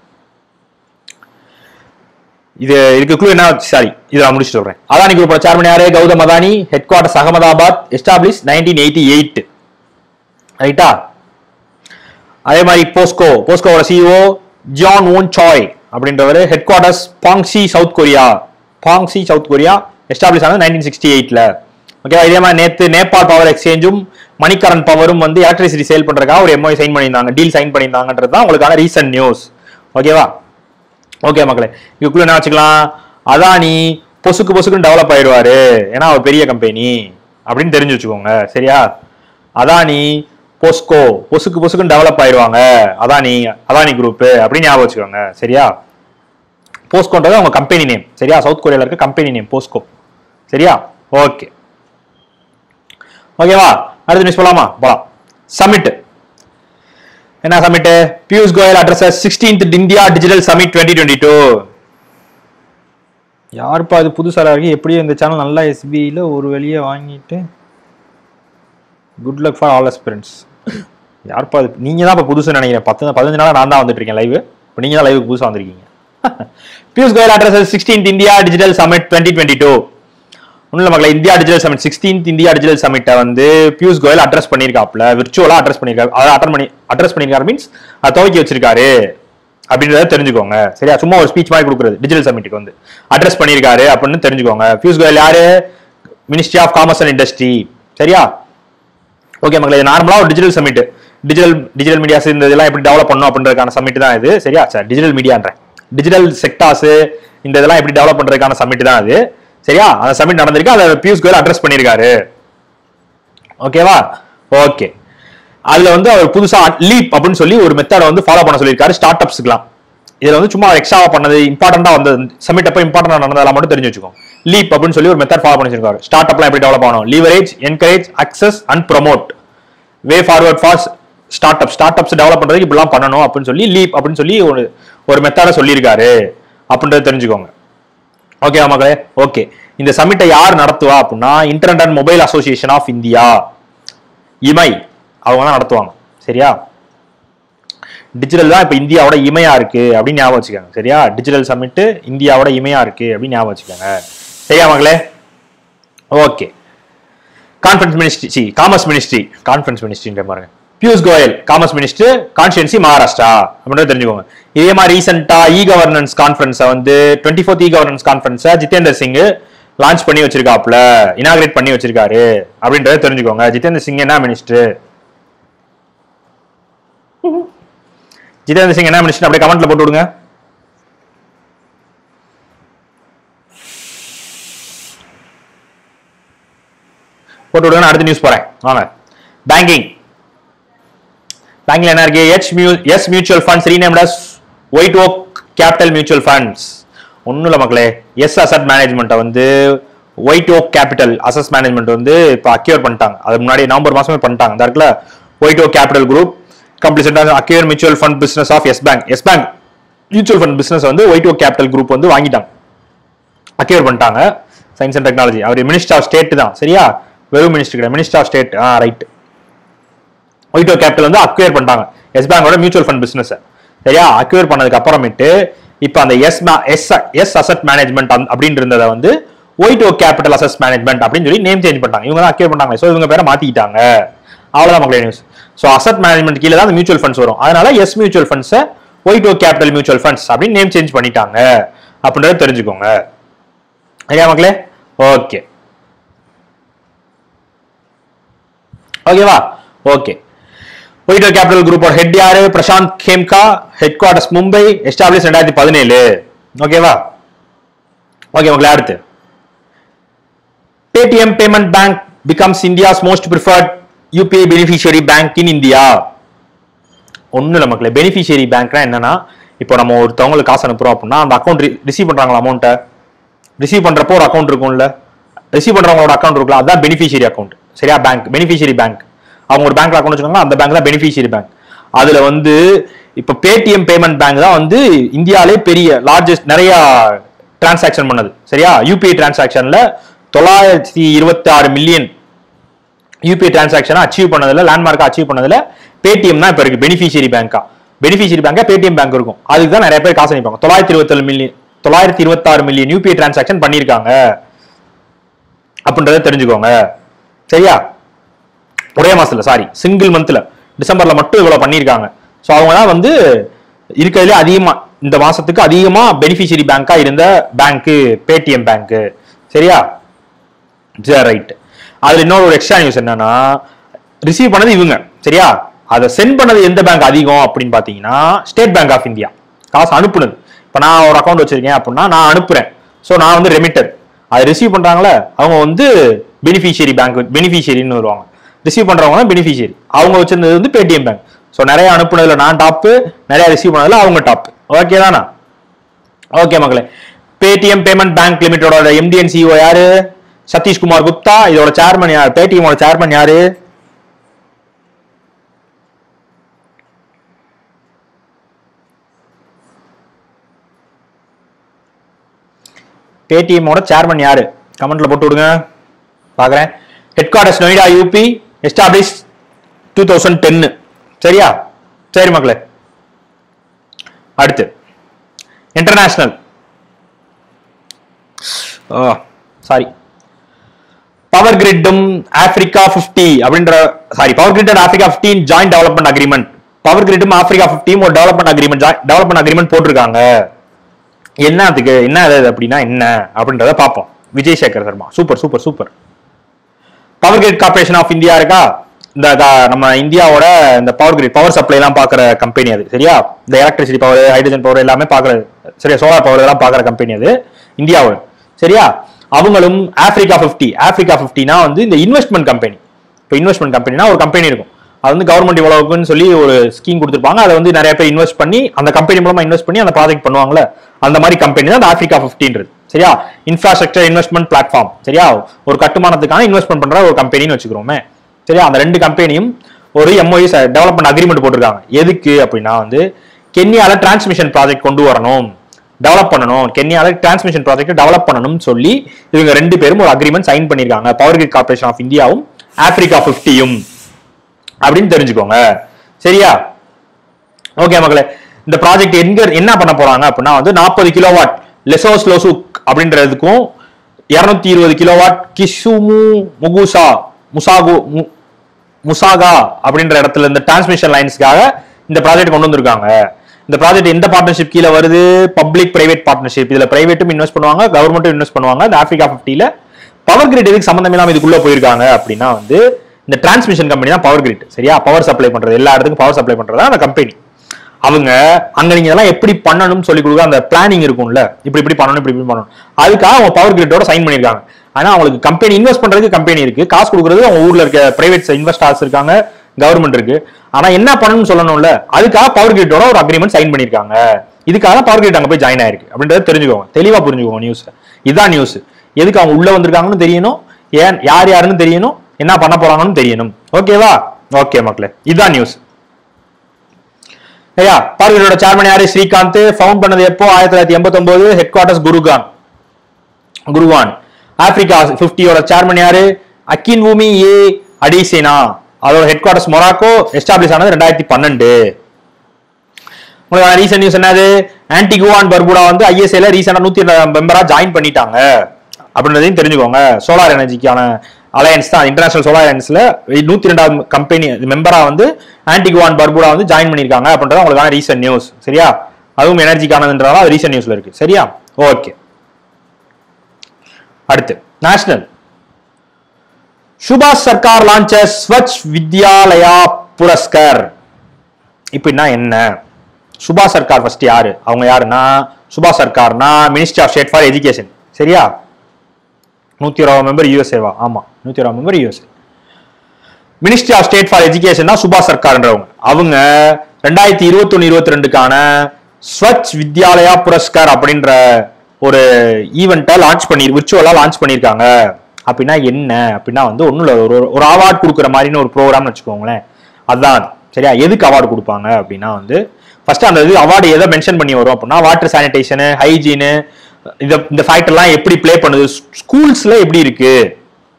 இது இதுக்கு க்ளூ என்ன? சாரி, இதை நான் முடிச்சுட்டு வரேன். அதானி குரூப்போட சேர்மன் யாரு? Gautam Adani. Headquarters Ahmedabad. Establish nineteen eighty eight. ரைட்டா? அதே மாதிரி போஸ்கோ போஸ்கோவோட சிஇஓ ஜான் ஓன் சாய் அப்படின்றவர். Headquarters Pohang South Korea. Pohang South Korea. Establish ஆனது நைன்டீன் சிக்ஸ்டி எயிட்ல. ஓகேவா? இதே மாதிரி நேற்று நேபாள் பவர் எக்ஸ்சேஞ்சும் மணிக்கரன் பவரும் வந்து எலக்ட்ரிசிட்டி சேல் பண்றதுக்காக ஒரு எம்ஓஐ சைன் பண்ணியிருந்தாங்க, டீல் சைன் பண்ணியிருந்தாங்கன்றது தான் உங்களுக்கான ரீசன்ட் நியூஸ். ஓகேவா? ஓகே மக்களே, இதுக்குள்ள என்ன வச்சுக்கலாம்? அதானி பொசுக்கு பொசுக்குன்னு டெவலப் ஆயிடுவாரு, ஏன்னா அவர் பெரிய கம்பெனி அப்படின்னு தெரிஞ்சு வச்சுக்கோங்க. சரியா? அதானி போஸ்கோ பொசுக்கு பொசுக்குன்னு டெவலப் ஆயிடுவாங்க, அதானி அதானி குரூப் அப்படின்னு ஞாபகம் வச்சுக்கோங்க. சரியா? போஸ்கோன்றது அவங்க கம்பெனி நேம். சரியா? சவுத் கொரியால இருக்க கம்பெனி நேம் போஸ்கோ. சரியா? ஓகே ஓகேவா? அடுத்த நியூஸ் போலாமா? போலாம். சமிட். என்ன summit? Piyush Goyal addresses sixteenth India digital summit twenty twenty two. யாருப்பா அது புதுசாக இருக்கு? எப்படியும் இந்த சேனல் நல்லா எஸ்பிஐல ஒரு வெளியே வாங்கிட்டு good luck for all aspirants. யாருப்பா அது? நீங்க தான் இப்போ புதுசு நினைக்கிறேன். பத்து பதினஞ்சு நாள் நான் தான் வந்துட்டு இருக்கேன் லைவ். இப்போ நீங்க தான் லைவுக்கு புதுசாக வந்திருக்கீங்க. Piyush Goyal addresses sixteenth India digital summit twenty twenty two. ஒன்றும் இல்லை மக்களை, India digital summit sixteenth India digital சமிட்டை வந்து பியூஷ் கோயல் அட்ரஸ் பண்ணியிருக்காப்ல, விர்ச்சுவலா அட்ரஸ் பண்ணியிருக்காரு. அதை அட்டன் பண்ணி அட்ரஸ் பண்ணியிருக்காரு மீன்ஸ் அதை துவக்கி வச்சிருக்காரு அப்படின்றத தெரிஞ்சுக்கோங்க. சரியா? சும்மா ஒரு ஸ்பீச் மாதிரி கொடுக்குறது டிஜிட்டல் சமிட்டுக்கு வந்து அட்ரஸ் பண்ணியிருக்காரு அப்படின்னு தெரிஞ்சுக்கோங்க. பியூஷ் கோயல் யாரு? Ministry of commerce and industry. சரியா? ஓகே மக்களை, இது நார்மலா ஒரு digital summit. Digital digital medias இந்த இதெல்லாம் எப்படி டெவலப் பண்ணணும் அப்படின்றதுக்கான சமிட் தான் இது. சரியா? சார் டிஜிட்டல் மீடியான்ற டிஜிட்டல் செக்டார்ஸ் இந்த இதெல்லாம் எப்படி டெவலப் பண்றதுக்கான சமிட் தான் அது. சரியா? அந்த சமிட் நடந்திருக்கு, அதை பியூஷ் கோயல் அட்ரஸ் பண்ணியிருக்காரு. ஓகேவா? ஓகே. அதுல வந்து அவர் புதுசா லீப் அப்படின்னு சொல்லி ஒரு மெத்தடை வந்து ஃபாலோ பண்ண சொல்லியிருக்காரு ஸ்டார்ட் அப்ஸ்க்குலாம். இதுல வந்து சும்மா எக்ஸ்ட்ராவா பண்ணது இம்பார்ட்டண்டா வந்து சமிட் அப்போ இம்பார்ட்டண்டா நடந்ததெல்லாம் மட்டும் தெரிஞ்சு வச்சுக்கோங்க. லீப் அப்படின்னு சொல்லி ஒரு மெத்தட் ஃபாலோ பண்ணி வச்சிருக்காரு. ஸ்டார்ட் அப்லாம் எப்படி டெவலப் ஆகணும்? Leverage, encourage, access and promote way forward for startup. Startups develop பண்றதுக்கு இப்படிலாம் பண்ணணும் அப்படின்னு சொல்லி லீப் அப்படின்னு சொல்லி ஒரு ஒரு மெத்தடை சொல்லியிருக்காரு அப்படின்றத தெரிஞ்சுக்கோங்க. ஓகே மக்களே? ஓகே. இந்த சமிட்டை யார் நடத்துவா அப்படின்னா internet and mobile association of India, IAMAI, அவங்க தான் நடத்துவாங்க. சரியா? டிஜிட்டல் தான் இப்ப இந்தியாவோட இமையா இருக்கு அப்படின்னு ஞாபகம் வச்சுக்கோங்க. சரியா? டிஜிட்டல் சமிட் இந்தியாவோட இமையா இருக்கு அப்படின்னு ஞாபகம் வச்சுக்கோங்க. சரியா மக்களே? Okay. Conference ministry commerce ministry conference மினிஸ்ட்ரின்ற பாருங்க. Piyush Goyal commerce minister, constituency Maharashtra அப்படின்றத தெரிஞ்சுக்கோங்க. இதே மாதிரி ரீசெண்டா இ கவர்னன்ஸ் கான்ஃபரன்ஸை வந்து டுவெண்ட்டி ஃபோர்த் இ கவர்னன்ஸ் கான்ஃபரன்ஸை ஜிதேந்தர் சிங் லான்ச் பண்ணி வச்சிருக்காப்ல, இனாகிரேட் பண்ணி வச்சிருக்காரு அப்படின்றத தெரிஞ்சுக்கோங்க. ஜிதேந்தர் சிங் என்ன மினிஸ்டர்? ஜிதேந்தர் சிங் என்ன மினிஸ்டர் அப்படியே கமெண்ட்ல போட்டு விடுங்க. போட்டு விடுங்க. அடுத்த நியூஸ் போறேன் வாங்க. பேங்கிங். பேங்கிங்ல என்ன இருக்கு? எச் மியூ Yes mutual funds renamed as White okay capital mutual funds. ஒன்றும் இல்லை மக்களே, எஸ் அசட் மேனேஜ்மெண்ட்டை வந்து ஒயிட் ஓக் கேபிட்டல் அசஸ் மேனேஜ்மெண்ட் வந்து இப்போ அக்யூர் பண்ணிட்டாங்க. அது முன்னாடி நவம்பர் மாசமே பண்ணிட்டாங்க. இந்த இடத்துல White okay capital group complete acquire mutual fund business of Yes bank. Yes bank mutual fund business வந்து ஒயிட் ஓக் கேபிட்டல் குரூப் வந்து வாங்கிட்டாங்க, அக்யூர் பண்ணிட்டாங்க. சயின்ஸ் அண்ட் டெக்னாலஜி, அவர் மினிஸ்டர் ஆஃப் ஸ்டேட் தான். சரியா? வெறும் மினிஸ்டர் கிடையாது, minister of state. Ah right. White okay capital வந்து அக்யூர் பண்ணிட்டாங்க எஸ் பேங்கோட மியூச்சுவல் ஃபண்ட் பிசினஸ். சரியா? அக்யூர் பண்ணதுக்கு அப்புறமேட்டு இப்போ அந்த Yes Yes Yes asset management அப்படின்னு இருந்ததை வந்து ஒயிட் ஓக் கேபிட்டல் அசஸ் மேனேஜ்மெண்ட் அப்படின்னு சொல்லி நேம் சேஞ்ச் பண்ணிட்டாங்க. இவங்க தான் அக்யூர் பண்ணாங்க. ஸோ இவங்க பேரை மாத்திக்கிட்டாங்க. அவ்வளவுதான் மக்களே நியூஸ். ஸோ அசட் மேனேஜ்மெண்ட் கீழே தான் மியூச்சுவல் ஃபண்ட்ஸ் வரும். அதனால எஸ் மியூச்சுவல் ஃபண்ட்ஸை white okay capital mutual funds அப்படின்னு நேம் சேஞ்ச் பண்ணிட்டாங்க அப்படின்றத தெரிஞ்சுக்கோங்க. சரியா மக்களே? ஓகே ஓகேவா? ஓகே. ஒயிட் ஓக் கேபிட்டல் குரூப்போட ஹெட் யாரு? Prashant Khemka. Head quarters Mumbai. Establish ரெண்டாயிரத்தி பதினேழு. ஓகேவா? ஓகே மக்களே. அடுத்து Paytm payment bank becomes India's most preferred UPI beneficiary bank in India. ஒன்றும் இல்லை மக்களே, பெனிஃபிஷியரி பேங்க்னா என்னன்னா, இப்போ நம்ம ஒருத்தவங்களுக்கு காசு அனுப்புறோம் அப்படின்னா அந்த அக்கௌண்ட் ரிசீவ் பண்றாங்களா அமௌண்ட்டை, ரிசீவ் பண்றப்போ ஒரு அக்கௌண்ட் இருக்கும்ல, ரிசீவ் பண்றவங்களோட அக்கௌண்ட் இருக்குல்ல, அதுதான் பெனிஃபிஷியரி அக்கௌண்ட். சரியா? Bank beneficiary bank. அவங்க ஒரு பேங்க்ல அக்கௌண்ட் வச்சுக்கோங்க, அந்த பேங்க் தான் பெனிஃபிஷியரி பேங்க். அதுல வந்து இப்போ பேடிஎம் பேமெண்ட் பேங்க் தான் வந்து இந்தியாவிலே பெரிய லார்ஜஸ்ட் நிறைய டிரான்சாக்ஷன் பண்ணது. சரியா? யூபிஐ டிரான்சாக்ஷன்ல தொள்ளாயிரத்தி இருபத்தி ஆறு மில்லியன் யூபிஐ டிரான்சாக்ஷனை அச்சீவ் பண்ணதுல லேண்ட்மார்க்கா அச்சீவ் பண்ணதுல பேடிஎம் தான் இப்போ இருக்கு பெனிஃபிஷியரி பேங்கா. பெனிஃபிஷியரி பேங்கா பேடிஎம் பேங்க் இருக்கும். அதுக்கு தான் நிறைய பேர் காசு அனுப்பாங்க. தொள்ளாயிரத்தி இருபத்தேழு மில்லியன் தொள்ளாயிரத்தி இருபத்தாறு மில்லியன் யூபிஐ டிரான்சாக்ஷன் பண்ணியிருக்காங்க அப்படின்றத தெரிஞ்சுக்கோங்க. சரியா? ஒரே மாசத்துல சாரி சிங்கிள் மந்த்ல டிசம்பர்ல மட்டும் இவ்வளவு பண்ணியிருக்காங்க. ஸோ அவங்க தான் வந்து இருக்கிறதுலே அதிகமா இந்த மாசத்துக்கு அதிகமா பெனிஃபிஷியரி பேங்கா இருந்த பேங்க் பேடிஎம் பேங்க். சரியா? ரைட். அதுல இன்னொரு ஒரு எக்ஸ்ட்ரா நியூஸ் என்னன்னா ரிசீவ் பண்ணது இவங்க. சரியா? அதை சென்ட் பண்ணது எந்த பேங்க் அதிகம் அப்படின்னு பாத்தீங்கன்னா ஸ்டேட் பேங்க் ஆஃப் இந்தியா. காசு அனுப்புனது. இப்ப நான் ஒரு அக்கௌண்ட் வச்சிருக்கேன் அப்படின்னா நான் அனுப்புறேன். ஸோ நான் வந்து ரெமிட்டர். அதை ரிசீவ் பண்றாங்களே அவங்க வந்து பெனிஃபிஷியரி பேங்க் பெனிஃபிஷியரின்னு வருவாங்க. ரிசீவ் பண்றவங்க தான் பெனிஃபிஷியரி. அவங்க வச்சிருந்தது வந்து பேடிஎம் பேங்க். ஸோ நிறைய அனுப்புனதுல நான் டாப்பு, நிறைய ரிசீவ் பண்ணதுல அவங்க டாப். ஓகே தானா? ஓகே மக்களே. பேடிஎம் பேமெண்ட் பேங்க் லிமிடெடோட எம்டி அண்ட் சிஇஓ யாரு? சதீஷ்குமார் குப்தா. இதோட சேர்மன் யார்? பேடிஎமோட சேர்மன் யாரு? பேடிஎமோட சேர்மன் யாரு? கமெண்ட்ல போட்டு விடுங்க பாக்குறேன். Head quarters Noida UP, establish two thousand ten. சரியா? சரி மக்களே. அடுத்து இன்டர்நேஷனல் சாரி பவர் கிரிட்டும் ஆப்பிரிக்கா பிப்டி அப்படின்ற sorry power grid and Africa fifteen joint development agreement. Power கிரிட்டும் ஆப்பிரிக்கா பிப்டீன் ஒரு டெவலப்மெண்ட் அக்ரிமெண்ட் டெவலப்மெண்ட் அக்ரிமெண்ட் போட்டிருக்காங்க. என்னத்துக்கு என்ன அது அப்படின்னா என்ன அப்படின்றத பார்ப்போம். Vijay Shekhar Sharma super super super. Power grid corporation of India இருக்கா? இந்த நம்ம இந்தியாவோட இந்த பவர் கிரிட் பவர் சப்ளை எல்லாம் பாக்குற கம்பெனி அது. சரியா? இந்த எலக்ட்ரிசிட்டி பவர், ஹைட்ரஜன் பவர் எல்லாமே பாக்குறது. சரியா? சோலார் பவர் எல்லாம் பாக்குற கம்பெனி அது இந்தியாவோட. சரியா? அவங்களும் ஆப்பிரிக்கா பிப்டி ஆப்பிரிக்கா பிப்டினா வந்து இந்த இன்வெஸ்ட்மெண்ட் கம்பெனி. இப்போ இன்வெஸ்ட்மெண்ட் கம்பெனினா ஒரு கம்பெனி இருக்கும். அது வந்து கவர்மெண்ட் இவ்வளவுக்குன்னு சொல்லி ஒரு ஸ்கீம் கொடுத்துருப்பாங்க. அதை வந்து நிறைய பேர் இன்வெஸ்ட் பண்ணி அந்த கம்பெனி மூலமா இன்வெஸ்ட் பண்ணி அந்த ப்ராஜெக்ட் பண்ணுவாங்கல்ல, அந்த மாதிரி கம்பெனி தான் அந்த ஆப்பிரிக்கா பிப்டின்றது. சரியா? Infrastructure investment platform. சரியா? ஒரு கட்டுமானத்துக்கான இன்வெஸ்ட்மெண்ட் பண்ற ஒரு கம்பெனின்னு வச்சுக்கிறோமே. சரியா? அந்த ரெண்டு கம்பெனியும் ஒரு எம்ஓயு டெவலப்மெண்ட் அக்ரிமெண்ட் போட்டிருக்காங்க. எதுக்கு அப்படின்னா வந்து கென்யால டிரான்ஸ்மிஷன் ப்ராஜெக்ட் கொண்டு வரணும், டெவலப் பண்ணணும், கென்யால டிரான்ஸ்மிஷன் ப்ராஜெக்ட் டெவலப் பண்ணணும்னு சொல்லி இவங்க ரெண்டு பேரும் ஒரு அக்ரிமெண்ட் சைன் பண்ணிருக்காங்க. பவர் கிரிட் கார்பரேஷன் ஆஃப் இந்தியாவும் ஆப்பிரிக்கா பிப்டியும் அப்படின்னு தெரிஞ்சுக்கோங்க. சரியா? ஓகே மக்களே. இந்த ப்ராஜெக்ட் எங்க என்ன பண்ண போறாங்க அப்படின்னா வந்து நாற்பது கிலோவாட் லெசோஸ் லோசுக் அப்படின்றதுக்கும் இருநூத்தி இருபது கிலோவாட் கிசுமு முகுசா முசாகு முசாகா அப்படின்ற இடத்துல இந்த டிரான்ஸ்மிஷன் லைன்ஸ்க்காக இந்த ப்ராஜெக்ட் கொண்டு வந்திருக்காங்க. இந்த ப்ராஜெக்ட் எந்த பார்ட்னர்ஷிப் கீழே வருது? Public private partnership. இதுல பிரைவேட்டும் இன்வெஸ்ட் பண்ணுவாங்க, கவர்மெண்ட்டும் இன்வெஸ்ட் பண்ணுவாங்க. இந்த ஆப்பிரிக்கா பிப்டில பவர் கிரிட் எதுக்கு சம்பந்தம் இல்லாம இதுக்குள்ள போயிருக்காங்க அப்படின்னா வந்து இந்த டிரான்ஸ்மிஷன் கம்பெனி தான் பவர் கிரிட். சரியா? பவர் சப்ளை பண்றது, எல்லா இடத்துக்கும் பவர் சப்ளை பண்றதா அந்த கம்பெனி. அவங்க அங்க நீங்க இதெல்லாம் எப்படி பண்ணணும்னு சொல்லி கொடுக்க அந்த பிளானிங் இருக்கும்ல, இப்படி இப்படி பண்ணணும் இப்படி இப்படி பண்ணணும், அதுக்காக அவங்க பவர் கிரிட்டோட சைன் பண்ணிருக்காங்க. ஆனா அவங்களுக்கு கம்பெனி இன்வெஸ்ட் பண்றதுக்கு கம்பெனி இருக்கு, காசு கொடுக்கறது அவங்க ஊர்ல இருக்க பிரைவேட் இன்வெஸ்டர்ஸ் இருக்காங்க, கவர்மெண்ட் இருக்கு. ஆனா என்ன பண்ணணும்னு சொல்லணும்ல, அதுக்காக பவர் கிரிட்டோட ஒரு அக்ரிமெண்ட் சைன் பண்ணிருக்காங்க. இதுக்காக பவர் கிரிட் அங்க போய் ஜாயின் ஆயிருக்கு அப்படின்றத தெரிஞ்சுக்கோங்க, தெளிவா புரிஞ்சுக்கோங்க. நியூஸ் இதுதான் நியூஸ். எதுக்கு அவங்க உள்ள வந்திருக்காங்கன்னு தெரியணும், ஏன் யார் யாருன்னு தெரியணும், என்ன பண்ண போறாங்கன்னு தெரியணும். ஓகேவா? ஓகே மக்களே, இதுதான் நியூஸ். ஐயா பவர் கிரிட்டோட சேர்மன் யாரு? ஸ்ரீகாந்த். ஃபவுண்ட் பண்ணது எப்போ? ஆயிரத்தி தொள்ளாயிரத்தி எண்பத்தி ஒன்பது. ஹெட் குவார்டர்ஸ் குருகான் குருவான். ஆப்பிரிக்கா பிப்டியோட சேர்மன் யாரு? அக்கின்வூமி ஏ அடிசேனா. அதோட ஹெட் குவார்டர்ஸ் மொராக்கோ. எஸ்டாப்ளிஷ் ஆனது ரெண்டாயிரத்தி பன்னெண்டு. உங்களுக்கு ரீசன்ட் நியூஸ் என்னது? ஆன்டிகுவா அண்ட் பர்புடா வந்து ஐஎஸ்ஏல ரீசெண்டா நூத்தி மெம்பரா ஜாயின் பண்ணிட்டாங்க அப்படின்றதையும் தெரிஞ்சுக்கோங்க. சோலார் எனர்ஜிக்கான அலையன்ஸ் தான், இன்டர்நேஷனல் சோலார் அலையன்ஸ்ல நூத்தி ரெண்டாவது கம்பெனி மெம்பரா வந்து ஆன்டிகுவா அண்ட் பர்புடா வந்து ஜாயின் பண்ணிருக்காங்க அப்படின்றது உங்களுக்கான ரீசன்ட் நியூஸ். சரியா? அதுவும் எனர்ஜிக்கானதுன்றதால அது ரீசன்ட் நியூஸ்ல இருக்கு. சரியா? ஓகே. அடுத்து நேஷனல். சுபாஷ் சர்க்கார் லான்ச்சஸ் ஸ்வச் வித்யாலயா புரஸ்கர். இப்படின்னா என்ன? சுபாஷ் சர்க்கார் ஃபர்ஸ்ட் யாரு? அவங்க யாருன்னா, சுபாஷ் சர்க்கார்னா ministry of state for education. சரியா? நூத்தி இருபது மெம்பர் யூஎஸ்ஏவா? ஆமா, நூத்தி இருபது member USA. Ministry of state for education தான் சுபாஷ் சர்க்கார்ன்றவங்க. அவங்க ரெண்டாயிரத்தி இருபத்தி ஒன்னு இருபத்தி ரெண்டுக்கான ஸ்வச் வித்யாலயா புரஸ்கர் அப்படின்ற ஒரு ஈவெண்ட்டை லான்ச் பண்ணி விர்ச்சுவலா லான்ச் பண்ணியிருக்காங்க. அப்படின்னா என்ன அப்படின்னா வந்து ஒன்றும் இல்லை, ஒரு ஒரு அவார்டு கொடுக்குற மாதிரின்னு ஒரு ப்ரோக்ராம்னு வச்சுக்கோங்களேன். அதுதான். சரியா? எதுக்கு அவார்டு கொடுப்பாங்க அப்படின்னா வந்து ஃபர்ஸ்ட் அந்த இது அவார்டு எதை மென்ஷன் பண்ணி வரும் அப்படின்னா வாட்டர் சானிடேஷனு, ஹைஜீனு, இந்த இந்த ஃபேக்டர்லாம் எப்படி பிளே பண்ணுது, ஸ்கூல்ஸ்ல எப்படி இருக்கு,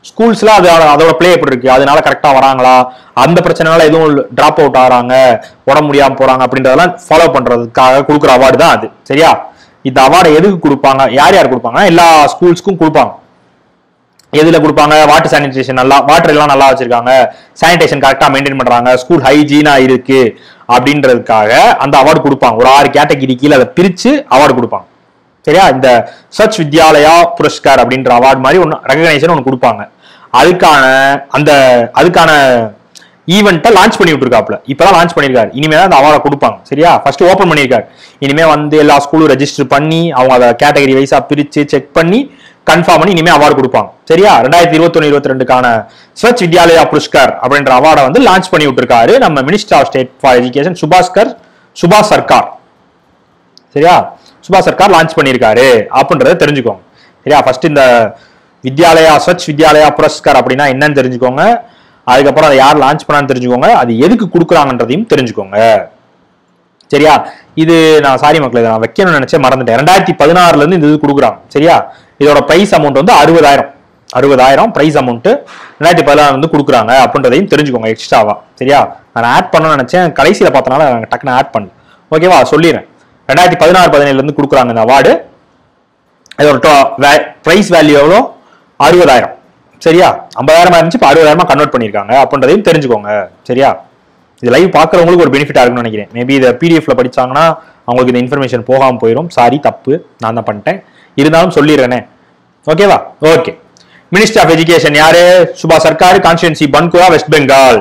ஸ்கூல்ஸ்ல அது அதோட பிளே எப்படி இருக்கு, அதனால கரெக்டா வராங்களா, அந்த பிரச்சனைனால எதுவும் டிராப் அவுட் ஆகிறாங்க, உடம்பு முடியாம போறாங்க அப்படின்றதெல்லாம் ஃபாலோ பண்றதுக்காக கொடுக்குற அவார்டு தான் அது. சரியா? இந்த அவார்டை எதுக்கு கொடுப்பாங்க, யார் யார் கொடுப்பாங்க, எல்லா ஸ்கூல்ஸ்க்கும் கொடுப்பாங்க. எதுல கொடுப்பாங்க, வாட்டர் சானிடேஷன் நல்லா, வாட்டர் எல்லாம் நல்லா வச்சிருக்காங்க, சானிடேஷன் கரெக்டா மெயின்டைன் பண்றாங்க, ஸ்கூல் ஹைஜீனா இருக்கு அப்படின்றதுக்காக அந்த அவார்டு கொடுப்பாங்க. ஒரு ஆறு கேட்டகிரி கீழே அதை பிரிச்சு அவார்டு கொடுப்பாங்க. சரியா? இந்த ஸ்வச் வித்யாலயா புரஸ்கார் அப்படின்ற அவார்டு மாதிரி ஒன்று ரெகனைசேஷன் ஒன்று கொடுப்பாங்க. அதுக்கான அந்த அதுக்கான ஈவெண்ட்டை லான்ச் பண்ணி விட்டுருக்காப்ல, இப்பதான் லான்ச் பண்ணியிருக்காரு. இனிமே தான் அந்த அவார்டை கொடுப்பாங்க. சரியா? ஃபர்ஸ்ட் ஓப்பன் பண்ணியிருக்காரு. இனிமே வந்து எல்லா ஸ்கூலும் ரெஜிஸ்டர் பண்ணி அவங்க அதை கேட்டகரி வைஸா பிரிச்சு செக் பண்ணி கன்ஃபார்ம் பண்ணி இனிமே அவார்டு கொடுப்பாங்க. சரியா? ரெண்டாயிரத்தி இருபத்தி ஒன்னு இருபத்தி ரெண்டுக்கான ஸ்வச் வித்யாலயா புரஸ்கார் அப்படின்ற அவார்டை வந்து லான்ச் பண்ணி விட்டுருக்காரு நம்ம minister of state for education Subhaskar சுபாஷ் சர்க்கார். சரியா? சுபாஷ் சர்க்கார் லான்ச் பண்ணியிருக்காரு அப்படின்றத தெரிஞ்சுக்கோங்க. சரியா? ஃபர்ஸ்ட் இந்த வித்யாலயா ஸ்வச் வித்யாலயா புரஸ்கார் அப்படின்னா என்னன்னு தெரிஞ்சுக்கோங்க. அதுக்கப்புறம் அதை யார் லான்ச் பண்ணான்னு தெரிஞ்சுக்கோங்க. அது எதுக்கு கொடுக்குறாங்கன்றதையும் தெரிஞ்சுக்கோங்க. சரியா? இது நான் சாரி மக்கள், இதை நான் வைக்கணும்னு நினைச்சே மறந்துட்டேன். ரெண்டாயிரத்தி பதினாறுல இருந்து இந்த இது கொடுக்குறாங்க. சரியா? இதோட பிரைஸ் அமௌண்ட் வந்து அறுபதாயிரம் அறுபதாயிரம் பிரைஸ் அமௌண்ட் ரெண்டாயிரத்தி பதினாறு வந்து கொடுக்குறாங்க அப்படின்றதையும் தெரிஞ்சுக்கோங்க எக்ஸ்ட்ராவா. சரியா? நான் ஆட் பண்ணணும்னு நினைச்சேன், கடைசியில பார்த்தனால டக்குன்னு ஆட் பண்ணல. ஓகேவா? சொல்லிடுறேன். ரெண்டாயிரத்தி பதினாறு பதினேழுல இருந்து கொடுக்குறாங்க இந்த அவார்டு. இதோட பிரைஸ் வேல்யூ எவ்வளோ? அறுபதாயிரம். சரியா? ஐம்பதாயிரமா இருந்துச்சு, இப்போ அறுபதாயிரமா கன்வெர்ட் பண்ணியிருக்காங்க அப்படின்றதையும் தெரிஞ்சுக்கோங்க. சரியா? இது லைவ் பார்க்குறவங்களுக்கு ஒரு பெனிஃபிட்டா இருக்குன்னு நினைக்கிறேன். மேபி இதை பிடிஎஃப்ல படிச்சாங்கன்னா அவங்களுக்கு இந்த இன்ஃபர்மேஷன் போகாமல் போயிடும். சாரி, தப்பு, நான் தான் பண்ணிட்டேன். இருந்தாலும் சொல்லிடுறேனே. ஓகேவா? ஓகே. மினிஸ்டர் ஆஃப் எஜுகேஷன் யாரு? சுபாஷ் Sarkar, constituency Bankura, West Bengal.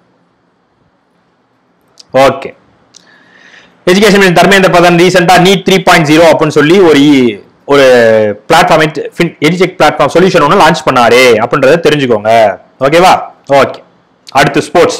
Okay. Education minister Dharmendra Pradhan ரீசெண்டா நீட் த்ரீ பாயிண்ட் ஜீரோ அப்படின்னு சொல்லி ஒரு ஒரு பிளாட்ஃபார்ம் எஜுடெக் பிளாட்ஃபார்ம் சொல்யூஷன் ஒன்று லான்ச் பண்ணாரு அப்படின்றத தெரிஞ்சுக்கோங்க. ஓகேவா? ஓகே. அடுத்து sports.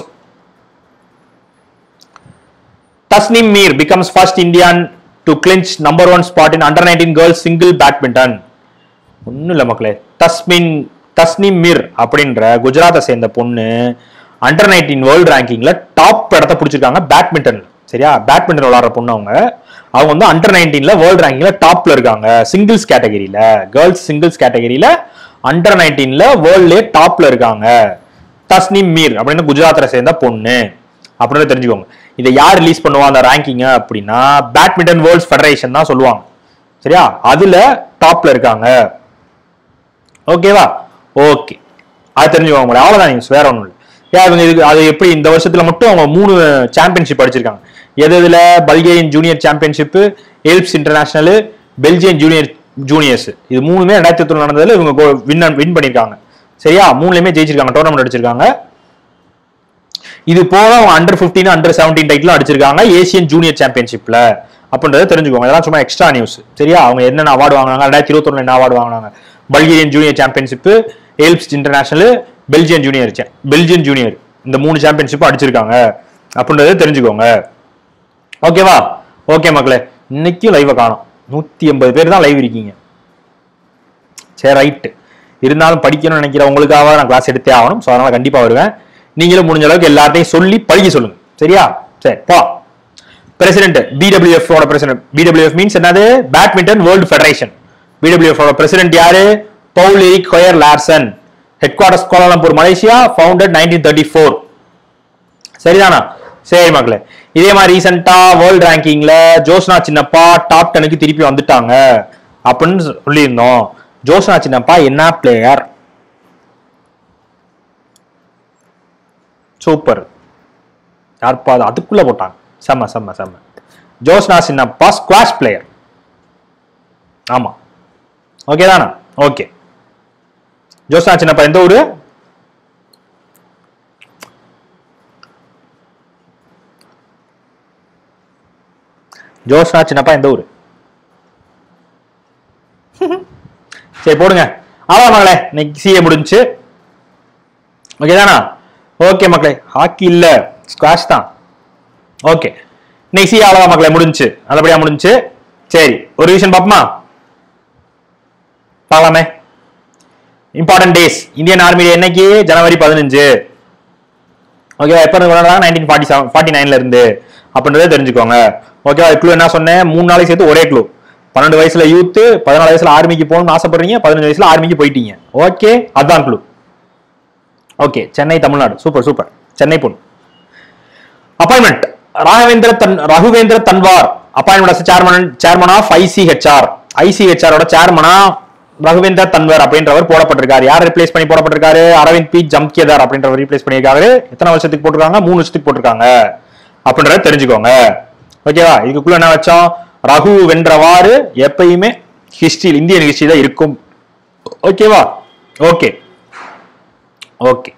Tasneem Mir becomes first Indian to clinch number one spot in under nineteen girls single badminton. ஒன்னும் இல்ல மக்களே, தஸ்மின் தஸ்னிம் மீர் அப்படின்ற குஜராத்தை சேர்ந்த பொண்ணு அண்டர் நைன்டீன் வேர்ல்டு ரேங்கிங்ல டாப் இடத்த பிடிச்சிருக்காங்க பேட்மிண்டன்ல. சரியா? பேட்மிண்டன் விளையாடுற பொண்ணு அவங்க அவங்க வந்து அண்டர் நைன்டீன்ல வேர்ல்டு ரேங்கிங்ல டாப்ல இருக்காங்க. சிங்கிள்ஸ் கேட்டகரியில, கேர்ள்ஸ் சிங்கிள்ஸ் கேட்டகரியில அண்டர் நைன்டீன்ல வேர்ல்ட்லயே டாப்ல இருக்காங்க. தஸ்னிம் மீர் அப்படின்னு குஜராத்தை சேர்ந்த பொண்ணு அப்படின்னு தெரிஞ்சுக்கோங்க. இதை யார் ரிலீஸ் பண்ணுவா அந்த ரேங்கிங் அப்படின்னா பேட்மிண்டன் வேர்ல்ட்ஸ் ஃபெடரேஷன் தான் சொல்லுவாங்க. சரியா? அதுல டாப்ல இருக்காங்க. ஓகேவா? ஓகே. அது தெரிஞ்சுக்கோங்க. அவ்வளவுதான் நியூஸ், வேற ஒன்றும் இல்லை. ஏன் இவங்க இதுக்கு அது எப்படி இந்த வருஷத்துல மட்டும் அவங்க மூணு சாம்பியன்ஷிப் அடிச்சிருக்காங்க. எது இதுல? Bulgarian junior championship, Alps international, Belgian junior juniors. இது மூணுமே ரெண்டாயிரத்தி எட்டு நடந்ததுல இவங்க வின் வின் பண்ணிருக்காங்க. சரியா? மூணுலயுமே ஜெயிச்சிருக்காங்க, டோர்னமெண்ட் அடிச்சிருக்காங்க. இது போக அவங்க அண்டர் பிப்டீன் அண்டர் செவன்டீன் டைட்டிலும் அடிச்சிருக்காங்க ஏசியன் ஜூனியர் சாம்பியன்ஷிப்ல அப்படின்றத தெரிஞ்சுக்கோங்க. இதெல்லாம் சும்மா எக்ஸ்ட்ரா நியூஸ். சரியா? அவங்க என்னென்ன அவார்டு வாங்கினாங்க, ரெண்டாயிரத்தி இருபத்தி ஒண்ணுல என்ன அவார்டு வாங்கினாங்க? Bulgarian junior championship, Alps international, Belgian junior Belgian junior இந்த மூணு சாம்பியன்ஷிப் அடிச்சிருக்காங்க அப்படின்றத தெரிஞ்சுக்கோங்க. ஓகேவா? ஓகே மக்களே, இன்னைக்கும் லைவ் காணும். நூத்தி எண்பது பேர் தான் லைவ் இருக்கீங்க. சரி, ரைட்டு. இருந்தாலும் படிக்கணும்னு நினைக்கிறவங்களுக்காக நான் கிளாஸ் எடுத்தே ஆகணும். ஸோ அதனால கண்டிப்பா வருவேன். நீங்களும் முடிஞ்ச அளவுக்கு எல்லாத்தையும் சொல்லி படிக்க சொல்லுங்க. சரியா? சரி, போ. பிரசிடென்ட் பிடபிள்யூஎஃப் ஓட பிரசிடென்ட். பிடபிள்யூஎஃப் மீன்ஸ் என்னது? Badminton world federation. பிடபிள்யூஎஃப் ஓட பிரசிடென்ட் யாரு? Poul Erik Hoyer Larsen. Head quarters Kuala Lumpur, Malaysia. Founded nineteen thirty four. சரிதானா? சரி மக்களே, இதே மாதிரி ரீசெண்டா வேர்ல்டு ரேங்கிங்ல ஜோஸ்னா சின்னப்பா டாப் டெனுக்கு திருப்பி வந்துட்டாங்க அப்படின்னு சொல்லியிருந்தோம். ஜோஸ்னா சின்னப்பா என்ன பிளேயர்? சூப்பர். யார்ப்பா அது? அதுக்குள்ள போட்டாங்க. செம்ம செம்ம செம்ம. Joshna Chinappa squash player. ஆமா, ஓகே தானா? ஓகே. ஜோஸ்னா சின்னப்பா எந்த ஊரு? ஜோஸ்னா சின்னப்பா எந்த ஊரு? சரி போடுங்க. ஆமா மகளே, இன்னைக்கு சிஏ முடிஞ்சு. ஓகே தானா? ஓகே மக்களே, ஹாக்கி இல்ல, ஸ்குவாஷ் தான். ஓகே, இன்னைக்கு சிஏ அவ்வளவுதான் மக்களே, முடிஞ்சு, நல்லபடியா முடிஞ்சு. சரி, ஒரு விஷயம் பாப்போமா? பார்க்கலாமே. Important days Indian army day என்னைக்கு? ஜனவரி பதினஞ்சு. ஓகேவா? எப்ப இருந்து? நைன்டீன் ஃபார்ட்டி செவன் ஃபார்ட்டி நைன்ல இருந்து அப்படின்றத தெரிஞ்சுக்கோங்க. ஓகேவா? க்ளூ என்ன சொன்னேன்? மூணு நாளைக்கு சேர்த்து ஒரே க்ளூ. பன்னெண்டு வயசுல யூத், பதினாலு வயசுல ஆர்மிக்கு போகணும்னு ஆசைப்படுறீங்க, பதினஞ்சு வயசுல ஆர்மிக்கு போயிட்டீங்க. ஓகே, அதான் clue. Okay, Chennai Tamil Nadu. Super super. Chennai பொண்ணு. அப்பாயின்மெண்ட் ராகவேந்திர தன் Raghuvendra Tanwar appointment as chairman chairman of I C H R. I C H R ஓட சேர்மனா ரகுவேந்திர தன்வர் அப்படின்றவர் போடப்பட்டிருக்காரு. யார் ரிப்ளேஸ் பண்ணி போடப்பட்டிருக்காரு? அரவிந்த் பி ஜம்கேதார் அப்படின்றவர் ரிப்ளேஸ் பண்ணியிருக்காரு. எத்தனை வருஷத்துக்கு போட்டிருக்காங்க? மூணு வருஷத்துக்கு போட்டிருக்காங்க அப்படின்றத தெரிஞ்சுக்கோங்க. ஓகேவா? இதுக்குள்ள என்ன வச்சோம்? ரகு வென்றவாறு எப்பயுமே ஹிஸ்டரி, இந்தியன் ஹிஸ்டரி தான் இருக்கும். ஓகேவா? Okay okay.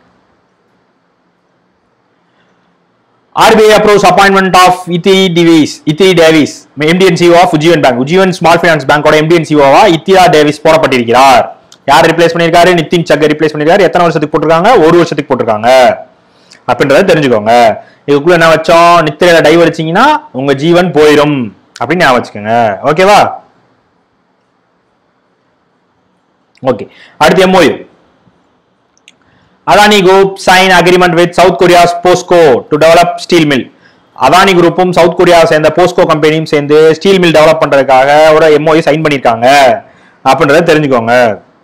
R B I approves appointment of Ithiri Davis, Ithiri Davis, M D and C E O of Ujjivan Bank. Ujjivan Small Finance Bank ஓட M D and C E O வா Ithira Davis போடப்பட்டிருக்கிறார். யார் replace பண்ணிருக்காரு? நிதின் சக்கர் replace பண்ணிருக்காரு. எத்தனை வருஷத்துக்கு போட்டிருக்காங்க? ஒரு வருஷத்துக்கு போட்டிருக்காங்க அப்படின்றத தெரிஞ்சுக்கோங்க. இதுக்குள்ள என்ன வச்சோம்? நித்திரையில டை வச்சீங்கன்னா உங்க ஜீவன் போயிடும் அப்படின்னு ஞாபகம் வச்சுக்கோங்க. ஓகேவா? ஓகே. அடுத்து M O U. Adani Group sign agreement with South Korea's POSCO to develop steel mill. Adani Groupum South Korea சேர்ந்த POSCO கம்பெனியும் சேர்ந்து ஸ்டீல் மில் டெவலப் பண்றதுக்காக ஒரு M O U சைன் பண்ணிருக்காங்க அப்படின்றத தெரிஞ்சுக்கோங்க.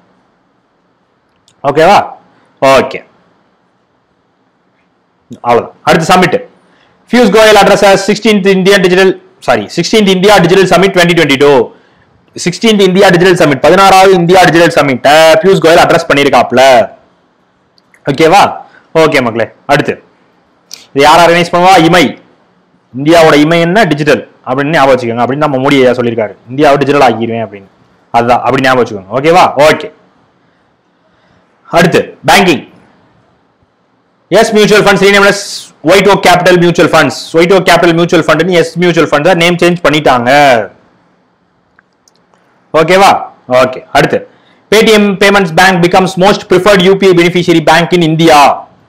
ஓகேவா? ஓகே. அவ்வளவுதான். அடுத்து summit. Piyush Goyal addresses sixteenth Indian Digital sorry sixteenth India Digital Summit twenty twenty-two. sixteenth India Digital Summit பதினாறாவது India digital summit Piyush Goyal address பண்ணிருக்காப்ல. ஓகேவா? ஓகே மக்களே. அடுத்து இது யார் ஆர்கனைஸ் பண்ணுவா? இமை. இந்தியாவோட இமை என்ன? டிஜிட்டல் அப்படின்னு ஞாபகம் வச்சுக்கோங்க. அப்படின்னு நம்ம மோடி சொல்லியிருக்காரு, இந்தியாவை டிஜிட்டல் ஆக்கிடுவேன் அப்படின்னு. அதுதான் அப்படி ஞாபகம் வச்சுக்கோங்க. ஓகேவா? ஓகே. அடுத்து banking. Yes mutual funds renamed as white okay capital mutual funds. White okay capital mutual fund yes mutual funds name change பண்ணிட்டாங்க. ஓகேவா? ஓகே. அடுத்து Paytm Payments Bank becomes most preferred U P I beneficiary bank in India.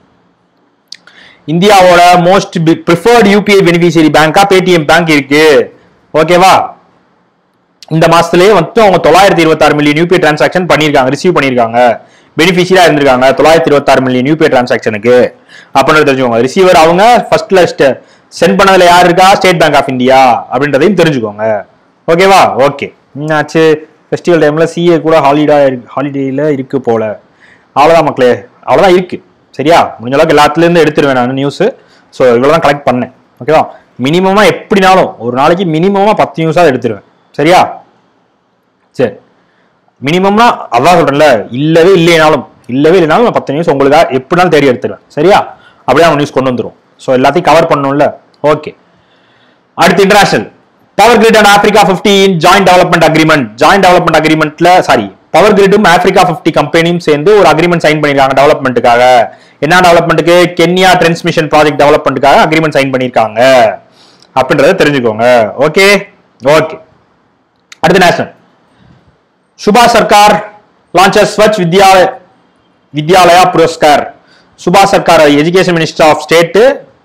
இந்தியாவோட most preferred U P I beneficiary பேங்கா Paytm bank இருக்கு. ஓகேவா? இந்த மாசத்துலயே வந்து அவங்க தொள்ளாயிரத்தி இருபத்தி ஆறு மில்லியன் யூபிஐ டிரான்சாக்சன் பண்ணிருக்காங்க, ரிசீவ் பண்ணிருக்காங்க, பெனிஃபிஷியரா இருந்திருக்காங்க தொள்ளாயிரத்தி இருபத்தி ஆறு மில்லியன் யூபிஐ டிரான்சாக்சனுக்கு அப்படின்னு தெரிஞ்சுக்கோங்க. ரிசீவர் அவங்க ஃபர்ஸ்ட்ல சென்ட் பண்ணதுல யார் இருக்கா? ஸ்டேட் பேங்க் ஆஃப் இந்தியா அப்படின்றதையும் தெரிஞ்சுக்கோங்க. ஓகேவா? ஓகே. என்னாச்சு? ஃபெஸ்டிவல் டைம்ல சிஏ கூட ஹாலிடே ஹாலிடேல இருக்கு போல. அவ்வளவுதான் மக்களே, அவ்வளவுதான் இருக்கு. சரியா? முடிஞ்ச அளவுக்கு எல்லாத்துல இருந்து எடுத்துருவேன் நான் நியூஸ். ஸோ இவ்வளவுதான் கலெக்ட் பண்ணேன். ஓகேவா? மினிமமா எப்படினாலும் ஒரு நாளைக்கு மினிமமா பத்து நியூஸா எடுத்துருவேன். சரியா? சரி, மினிமம்னா அதான் சொல்றேன்ல, இல்லவே இல்லைனாலும் இல்லவே இல்லைனாலும் நான் பத்து நியூஸ் உங்களுக்கு எப்படினாலும் தேடி எடுத்துருவேன். சரியா? அப்படியே அவங்க நியூஸ் கொண்டு வந்துடும். ஸோ எல்லாத்தையும் கவர் பண்ணணும்ல. ஓகே. அடுத்து international. Power grid and Africa fifteen joint development agreement. Joint development அக்ரிமெண்ட்ல சாரி பவர் கிரிடும் ஆப்பிரிக்கா பிப்டி கம்பெனியும் சேர்ந்து ஒரு அக்ரிமெண்ட் சைன் பண்ணிருக்காங்க டெவலப்மெண்ட்டுக்காக. என்ன டெவலப்மெண்ட்டுக்கு? கென்யா டிரான்ஸ்மிஷன் ப்ராஜெக்ட் டெவலப்மெண்ட்டுக்காக அக்ரிமெண்ட் சைன் பண்ணிருக்காங்க அப்படின்றத தெரிஞ்சுக்கோங்க. Okay okay. அடுத்து national. Subhash Sarkar launches Swachh Vidya Vidyalaya Puraskar. Subhash Sarkar education minister of state.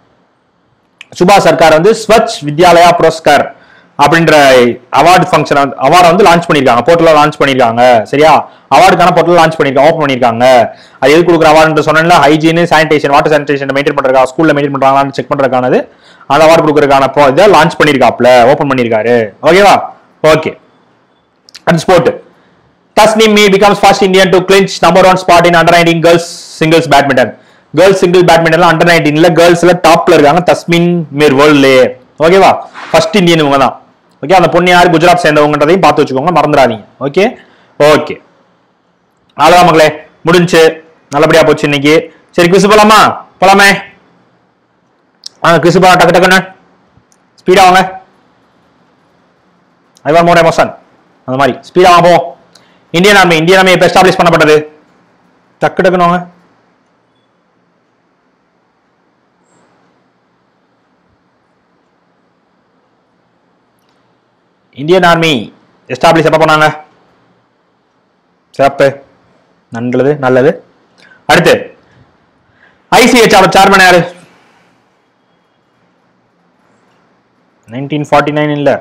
Subhash Sarkar வந்து ஸ்வச் வித்யாலயா புரஸ்கார் அப்படின்ற அவார்டு ஃபங்க்ஷன் அவார்டை வந்து லான்ச் பண்ணிருக்காங்க, போர்ட்டல லான்ச் பண்ணிருக்காங்க. சரியா? அவார்டுக்கான போர்ட்டல் லான்ச் பண்ணிருக்காங்க, ஓப்பன் பண்ணிருக்காங்க. அது எது கொடுக்குற அவார்டு சொன்னா hygiene, sanitation, water sanitation maintain பண்றதுக்காக, ஸ்கூல்ல மெயின்டைன் பண்றாங்களான்னு செக் பண்றதுக்கானது. அந்த அவார்டு கொடுக்கறதுக்கான இதை லான்ச் பண்ணிருக்காப்ல, ஓப்பன் பண்ணிருக்காரு. ஓகேவா? Okay. And sport. Tasneem Mir becomes first Indian to clinch number one spot in under nineteen girls singles badminton. Girls single badminton under nineteen ல girls ல டாப்ல இருக்காங்க தஸ்மின் மீர் வேர்ல்ட்லயே. ஓகேவா? ஃபர்ஸ்ட் இந்தியன் இவங்க தான். ஓகே. அந்த பொண்ணு யார்? குஜராத் சேர்ந்தவங்கன்றதையும் பார்த்து வச்சுக்கோங்க, மறந்துடாதீங்க. Okay okay. அவ்வளவுதான் மக்களே, முடிஞ்சு. நல்லபடியா போச்சு இன்னைக்கு. சரி, குவிஸ் போலாமா? போலாமே. ஆ குவிஸ் போலாம். டக்கு டக்குன்னு ஸ்பீடா வாங்க. I want more emotion. அந்த மாதிரி ஸ்பீடா வாங்க. போ. Indian army. இந்தியன் ஆர்மி எப்ப எஸ்டாப்ளிஷ் பண்ணப்பட்டது? டக்கு டக்குன்னு வாங்க. இந்தியன் ஆர்மி எஸ்டாப்ளிஷ் எப்ப பண்ணாங்க? சிறப்பு, நல்லது நல்லது. அடுத்து ஐசிஹெச் சேர்மன் யாரு? நைன்டீன் ஃபார்ட்டி நைன் இல்ல,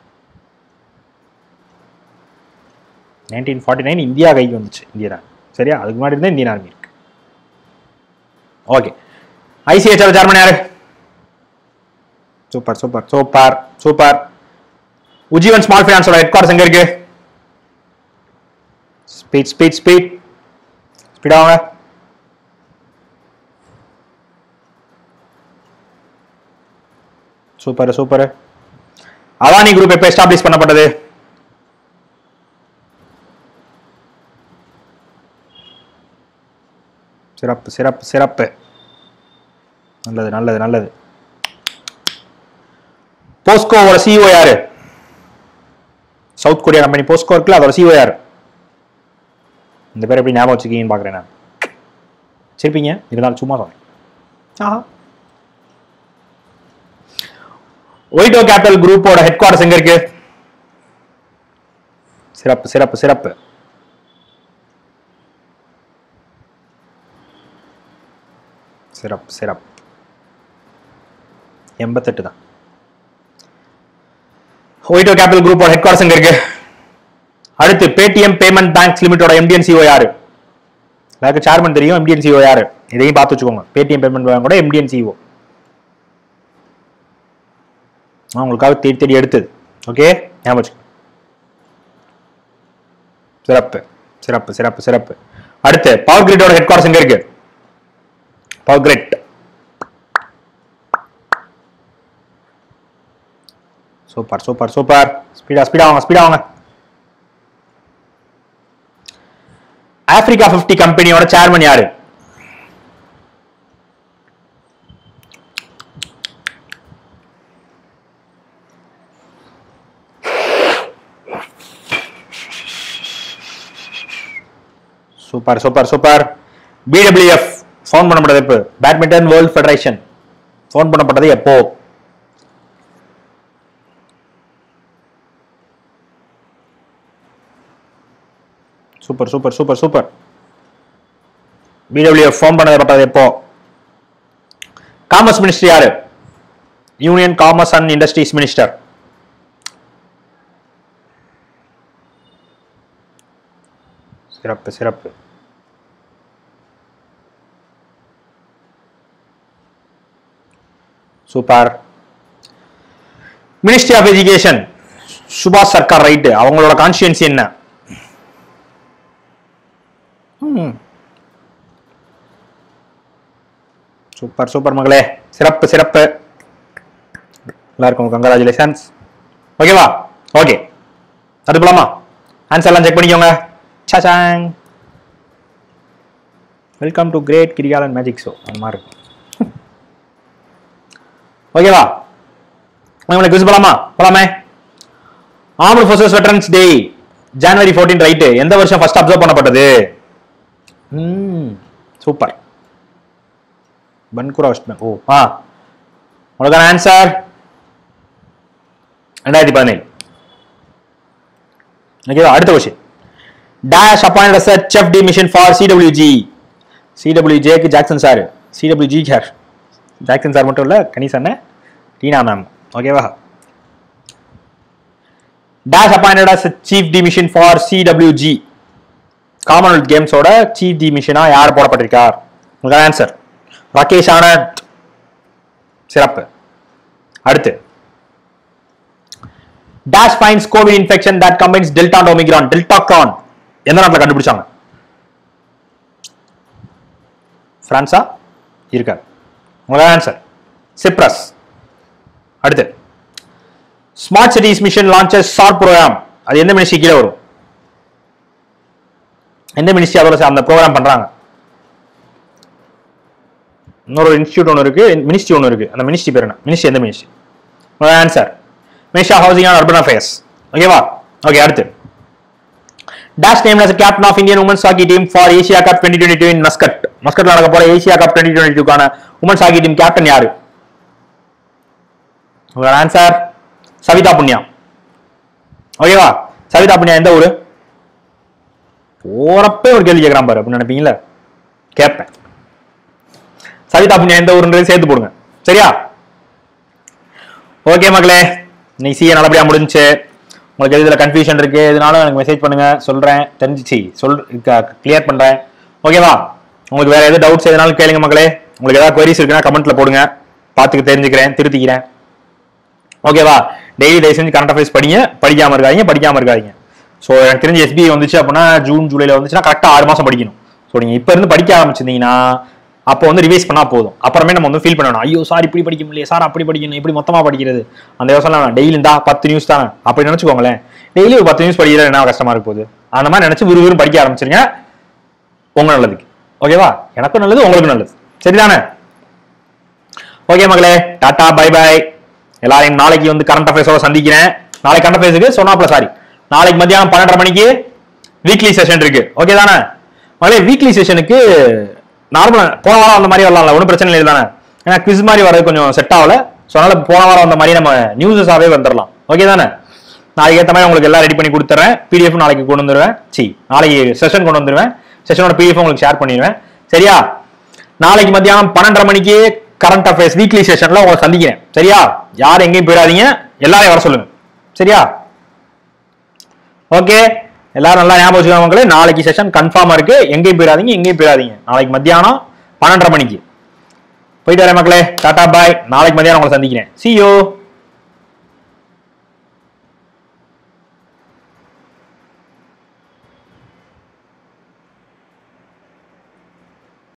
நைன்டீன் ஃபார்ட்டி நைன் இந்தியா கைக்கு வந்துச்சு இந்தியன் ஆர்மி. சரியா? அதுக்கு முன்னாடி இருந்தா இந்தியன் ஆர்மி இருக்கு. ஓகே. ஐசிஹெச் சேர்மன் யாரு? Super super super super. Ujjivan small ஃபைனான்ஸோட ஹெட் குவார்டர்ஸ் எங்க இருக்கு? ஸ்பீட் ஸ்பீட் ஸ்பீட் ஸ்பீடா வாங்க. Super super. அதானி குரூப் எப்ப எஸ்டாப்ளிஷ் பண்ணப்பட்டது? சிறப்பு சிறப்பு சிறப்பு. நல்லது நல்லது நல்லது. போஸ்கோவோட சிஇஓ யாரு? சவுத் கொரியா கம்பெனி போஸ்கோ இருக்குல்ல, அதோட சிஇஓ யாரு? இந்த பேர் எப்படி ஞாபகம் வச்சுக்கீங்கன்னு பாக்குறேன் நான். வச்சிருப்பீங்க, இருந்தாலும் சும்மா சொன்னேன். ஆஹா. ஒயிட்டோ கேபிட்டல் குரூப்போட ஹெட் குவார்டர்ஸ் எங்க இருக்கு? சிறப்பு சிறப்பு சிறப்பு. சிறப்பு சிறப்பு. எண்பத்தெட்டு தான். ஒயிட்டோ கேபிட்டல் குரூப்போட ஹெட் குவார்டர்ஸ் எங்க இருக்கு? அடுத்து பேடிஎம் பேமெண்ட் பேங்க்ஸ் லிமிட்டோட எம்டிஎன் சிஓ யாரு? எனக்கு சேர்மன் தெரியும், எம்டிஎன் சிஓ யாரு? இதையும் பார்த்து வச்சுக்கோங்க. பேடிஎம் பேமெண்ட் பேங்கோட எம்டிஎன் சிஓ உங்களுக்காக தேடி தேடி எடுத்தது. ஓகே, ஞாபகம் வச்சுக்கோங்க. சிறப்பு சிறப்பு சிறப்பு சிறப்பு. அடுத்து பவர் கிரிட்டோட ஹெட் குவார்டர்ஸ் எங்க இருக்கு? Power grid. Super super super. ஸ்பீடா ஸ்பீடா வாங்க ஸ்பீடா வாங்க. ஆப்பிரிக்கா பிப்டி கம்பெனியோட சேர்மன் யாரு? Super super super. BWF found பண்ணப்பட்டது எப்போ? பேட்மிண்டன் வேர்ல்ட் ஃபெடரேஷன் ஃபவுண்ட் பண்ணப்பட்டது எப்போ? Super super super super. BWF form பண்ணப்பட்டது எப்போ? காமர்ஸ் மினிஸ்டர் யாரு? Union commerce and industries minister. சிறப்பு சிறப்பு. சூப்பர். மினிஸ்ட்ரி ஆஃப் எஜுகேஷன் சுபாஷ் சர்க்கார் ரைட், அவங்களோட கான்ஸ்டிட்யூன்சி என்ன? சூப்பர் சூப்பர் மகளே, சிறப்பு சிறப்பு. எல்லாருக்கும் கங்க்ராச்சுலேஷன்ஸ். ஓகேவா? ஓகே, அது போலாமா? ஆன்சர் எல்லாம் செக் பண்ணிக்கோங்க. சாச்சாங். Welcome to great Kirikalan magic show. அந்த மாதிரி இருக்கும். ஓகேவா? உங்களுக்கு குவிஸ் போலாமா? போலாமே. ஆர்ம்டு ஃபோர்சஸ் வெட்டரன்ஸ் டே ஜனவரி பதினான்கு ரைட், எந்த வருஷம் ஃபர்ஸ்ட் அப்சர்வ் பண்ணப்பட்டது? ம் சூப்பர். பன்குரா வெஸ்ட் பெங்கால். ஓ ஆ, உங்களுக்கான ஆன்சர் ரெண்டாயிரத்தி பதினேழு. ஓகேவா? அடுத்த question. Dash appointed as a chef de mission for C W G. C W G க்கு Jackson sir, C W G sir. Jackson sir மட்டும் இல்ல, கனிஷ் அண்ணன், டீனா மேம். ஓகேவா? Dash appointed as a chief de mission for C W G. Commonwealth கேம்ஸோட chief de மிஷனா யார் போடப்பட்டிருக்கார்? உங்களுக்கான ஆன்சர் ராகேஷ் ஆனந்த். சிறப்பு. அடுத்து dash finds COVID infection that combines delta and omicron. Deltacron எந்த நாட்டில் கண்டுபிடிச்சாங்க? பிரான்ஸா? இருக்காது. உங்களுக்கான ஆன்சர் சிப்ரஸ். அடுத்து smart cities mission launches short program, அது எந்த மினிஸ்ட்ரி கீழே வரும்? எந்த மினிஸ்ட்ரி அதோட அந்த ப்ரோக்ராம் பண்றாங்க? இன்னொரு இன்ஸ்டியூட் ஒன்று இருக்கு, மினிஸ்ட்ரி ஒன்று இருக்கு. அந்த மினிஸ்ட்ரி பேர் என்ன? மினிஸ்ட்ரி எந்த ministry? Answer ministry of housing and urban affairs. ஓகேவா? ஓகே. அடுத்து dash name as a captain of Indian women's hockey team for Asia Cup twenty twenty-two in Muscat. மஸ்கட்ல நடக்க போற ஏசியா கப் twenty twenty-two கான women's hockey team captain யாரு? உங்களோட answer Savitha புண்ணியா. ஓகேவா? சவிதா புண்ணியா எந்த ஊரு? போறப்ப ஒரு கேள்வி கேட்கறான் பாரு அப்படின்னு நினைப்பீங்களா? கேட்பேன். சவிதா புண்ணியா எந்த ஊருன்றது சேர்த்து போடுங்க. சரியா? ஓகே மக்களே, இன்னைக்கு சிஏ நல்லபடியா முடிஞ்சுச்சு. உங்களுக்கு எதுல கன்ஃபியூஷன் இருக்கு எதுனாலும் எனக்கு மெசேஜ் பண்ணுங்க, சொல்றேன். தெரிஞ்சிச்சு சொல் கிளியர் பண்றேன். ஓகேவா? உங்களுக்கு வேற எதாவது டவுட்ஸ் எதுனாலும் கேளுங்க மக்களே. உங்களுக்கு ஏதாவது குவரிஸ் இருக்குன்னா கமெண்ட்ல போடுங்க, பார்த்துக்க தெரிஞ்சுக்கிறேன், திருத்திக்கிறேன். ஓகேவா? டெய்லி தயவு செஞ்சு கரண்ட் அஃபேர்ஸ் படிங்க. படிக்காம இருக்காதீங்க, படிக்காம இருக்காதீங்க. ஸோ எனக்கு தெரிஞ்சு எஸ்பிஐ வந்துச்சு அப்படின்னா ஜூன் ஜூலைல வந்துச்சுன்னா கரெக்டாக ஆறு மாசம் படிக்கணும். ஸோ நீங்க இப்ப இருந்து படிக்க ஆரம்பிச்சிருந்தீங்கன்னா அப்போ வந்து ரிவைஸ் பண்ணா போதும். அப்புறமே நம்ம வந்து ஃபீல் பண்ணணும், ஐயோ சார் இப்படி படிக்க முடியல, சார் அப்படி படிக்கணும், இப்படி மொத்தமா படிக்கிறது, அந்த யோசனை டெய்லி இருந்தா பத்து நியூஸ் தானே அப்படி நினைச்சுக்கோங்களேன். டெய்லி ஒரு பத்து நியூஸ் படிக்கிறது என்ன கஷ்டமா இருக்க போகுது. அந்த மாதிரி நினைச்சு விறுவிறும் படிக்க ஆரம்பிச்சிருங்க, உங்க நல்லதுக்கு. ஓகேவா? எனக்கும் நல்லது, உங்களுக்கும் நல்லது. சரிதானே? ஓகே மகளே, டாடா பை பை. எல்லாரையும் நாளைக்கு வந்து கரண்ட் அஃபேர்ஸோட சந்திக்கிறேன். நாளைக்கு கரண்ட் அஃபேர்ஸுக்கு சொன்னாப்ல சாரி நாளைக்கு மத்தியானம் பன்னெண்டரை மணிக்கு வீக்லி செஷன் இருக்கு. ஓகே தானே மகளே? வீக்லி செஷனுக்கு நார்மலா போன வாரம் அந்த மாதிரி வரலாம்ல, ஒன்றும் பிரச்சனை இல்லை தானே? ஏன்னா குவிஸ் மாதிரி வரது கொஞ்சம் செட் ஆகல. ஸோ அதனால போன வாரம் அந்த மாதிரி நம்ம நியூஸஸாவே வந்துடலாம். ஓகே தானே? நாளைக்கு ஏற்ற மாதிரி உங்களுக்கு எல்லாம் ரெடி பண்ணி கொடுத்துறேன். பிடிஎஃப் நாளைக்கு கொண்டு வந்துடுவேன். சி நாளைக்கு செஷன் கொண்டு வந்துடுவேன். செஷனோட பிடிஎஃப் உங்களுக்கு ஷேர் பண்ணிடுவேன். சரியா? நாளைக்கு மத்தியானம் பன்னெண்டரை மணிக்கு கரண்ட் அஃபேர்ஸ் வீக்லி செஷன்ல உங்களை சந்திக்கிறேன். சரியா? யாரும் எங்கேயும் போயிடாதீங்க, எல்லாரையும் வர சொல்லுங்க. சரியா? ஓகே, எல்லாரும் நல்லா ஞாபகம் வச்சுக்கோங்க. நாளைக்கு செஷன் கன்ஃபார்மா இருக்கு, எங்கேயும் போயிடாதீங்க, எங்கேயும் போயிடாதீங்க. நாளைக்கு மத்தியானம் பன்னெண்டரை மணிக்கு போயிட்டு வரேன் மக்களே. டாடா பாய். நாளைக்கு மத்தியானம் உங்களை சந்திக்கிறேன். See you.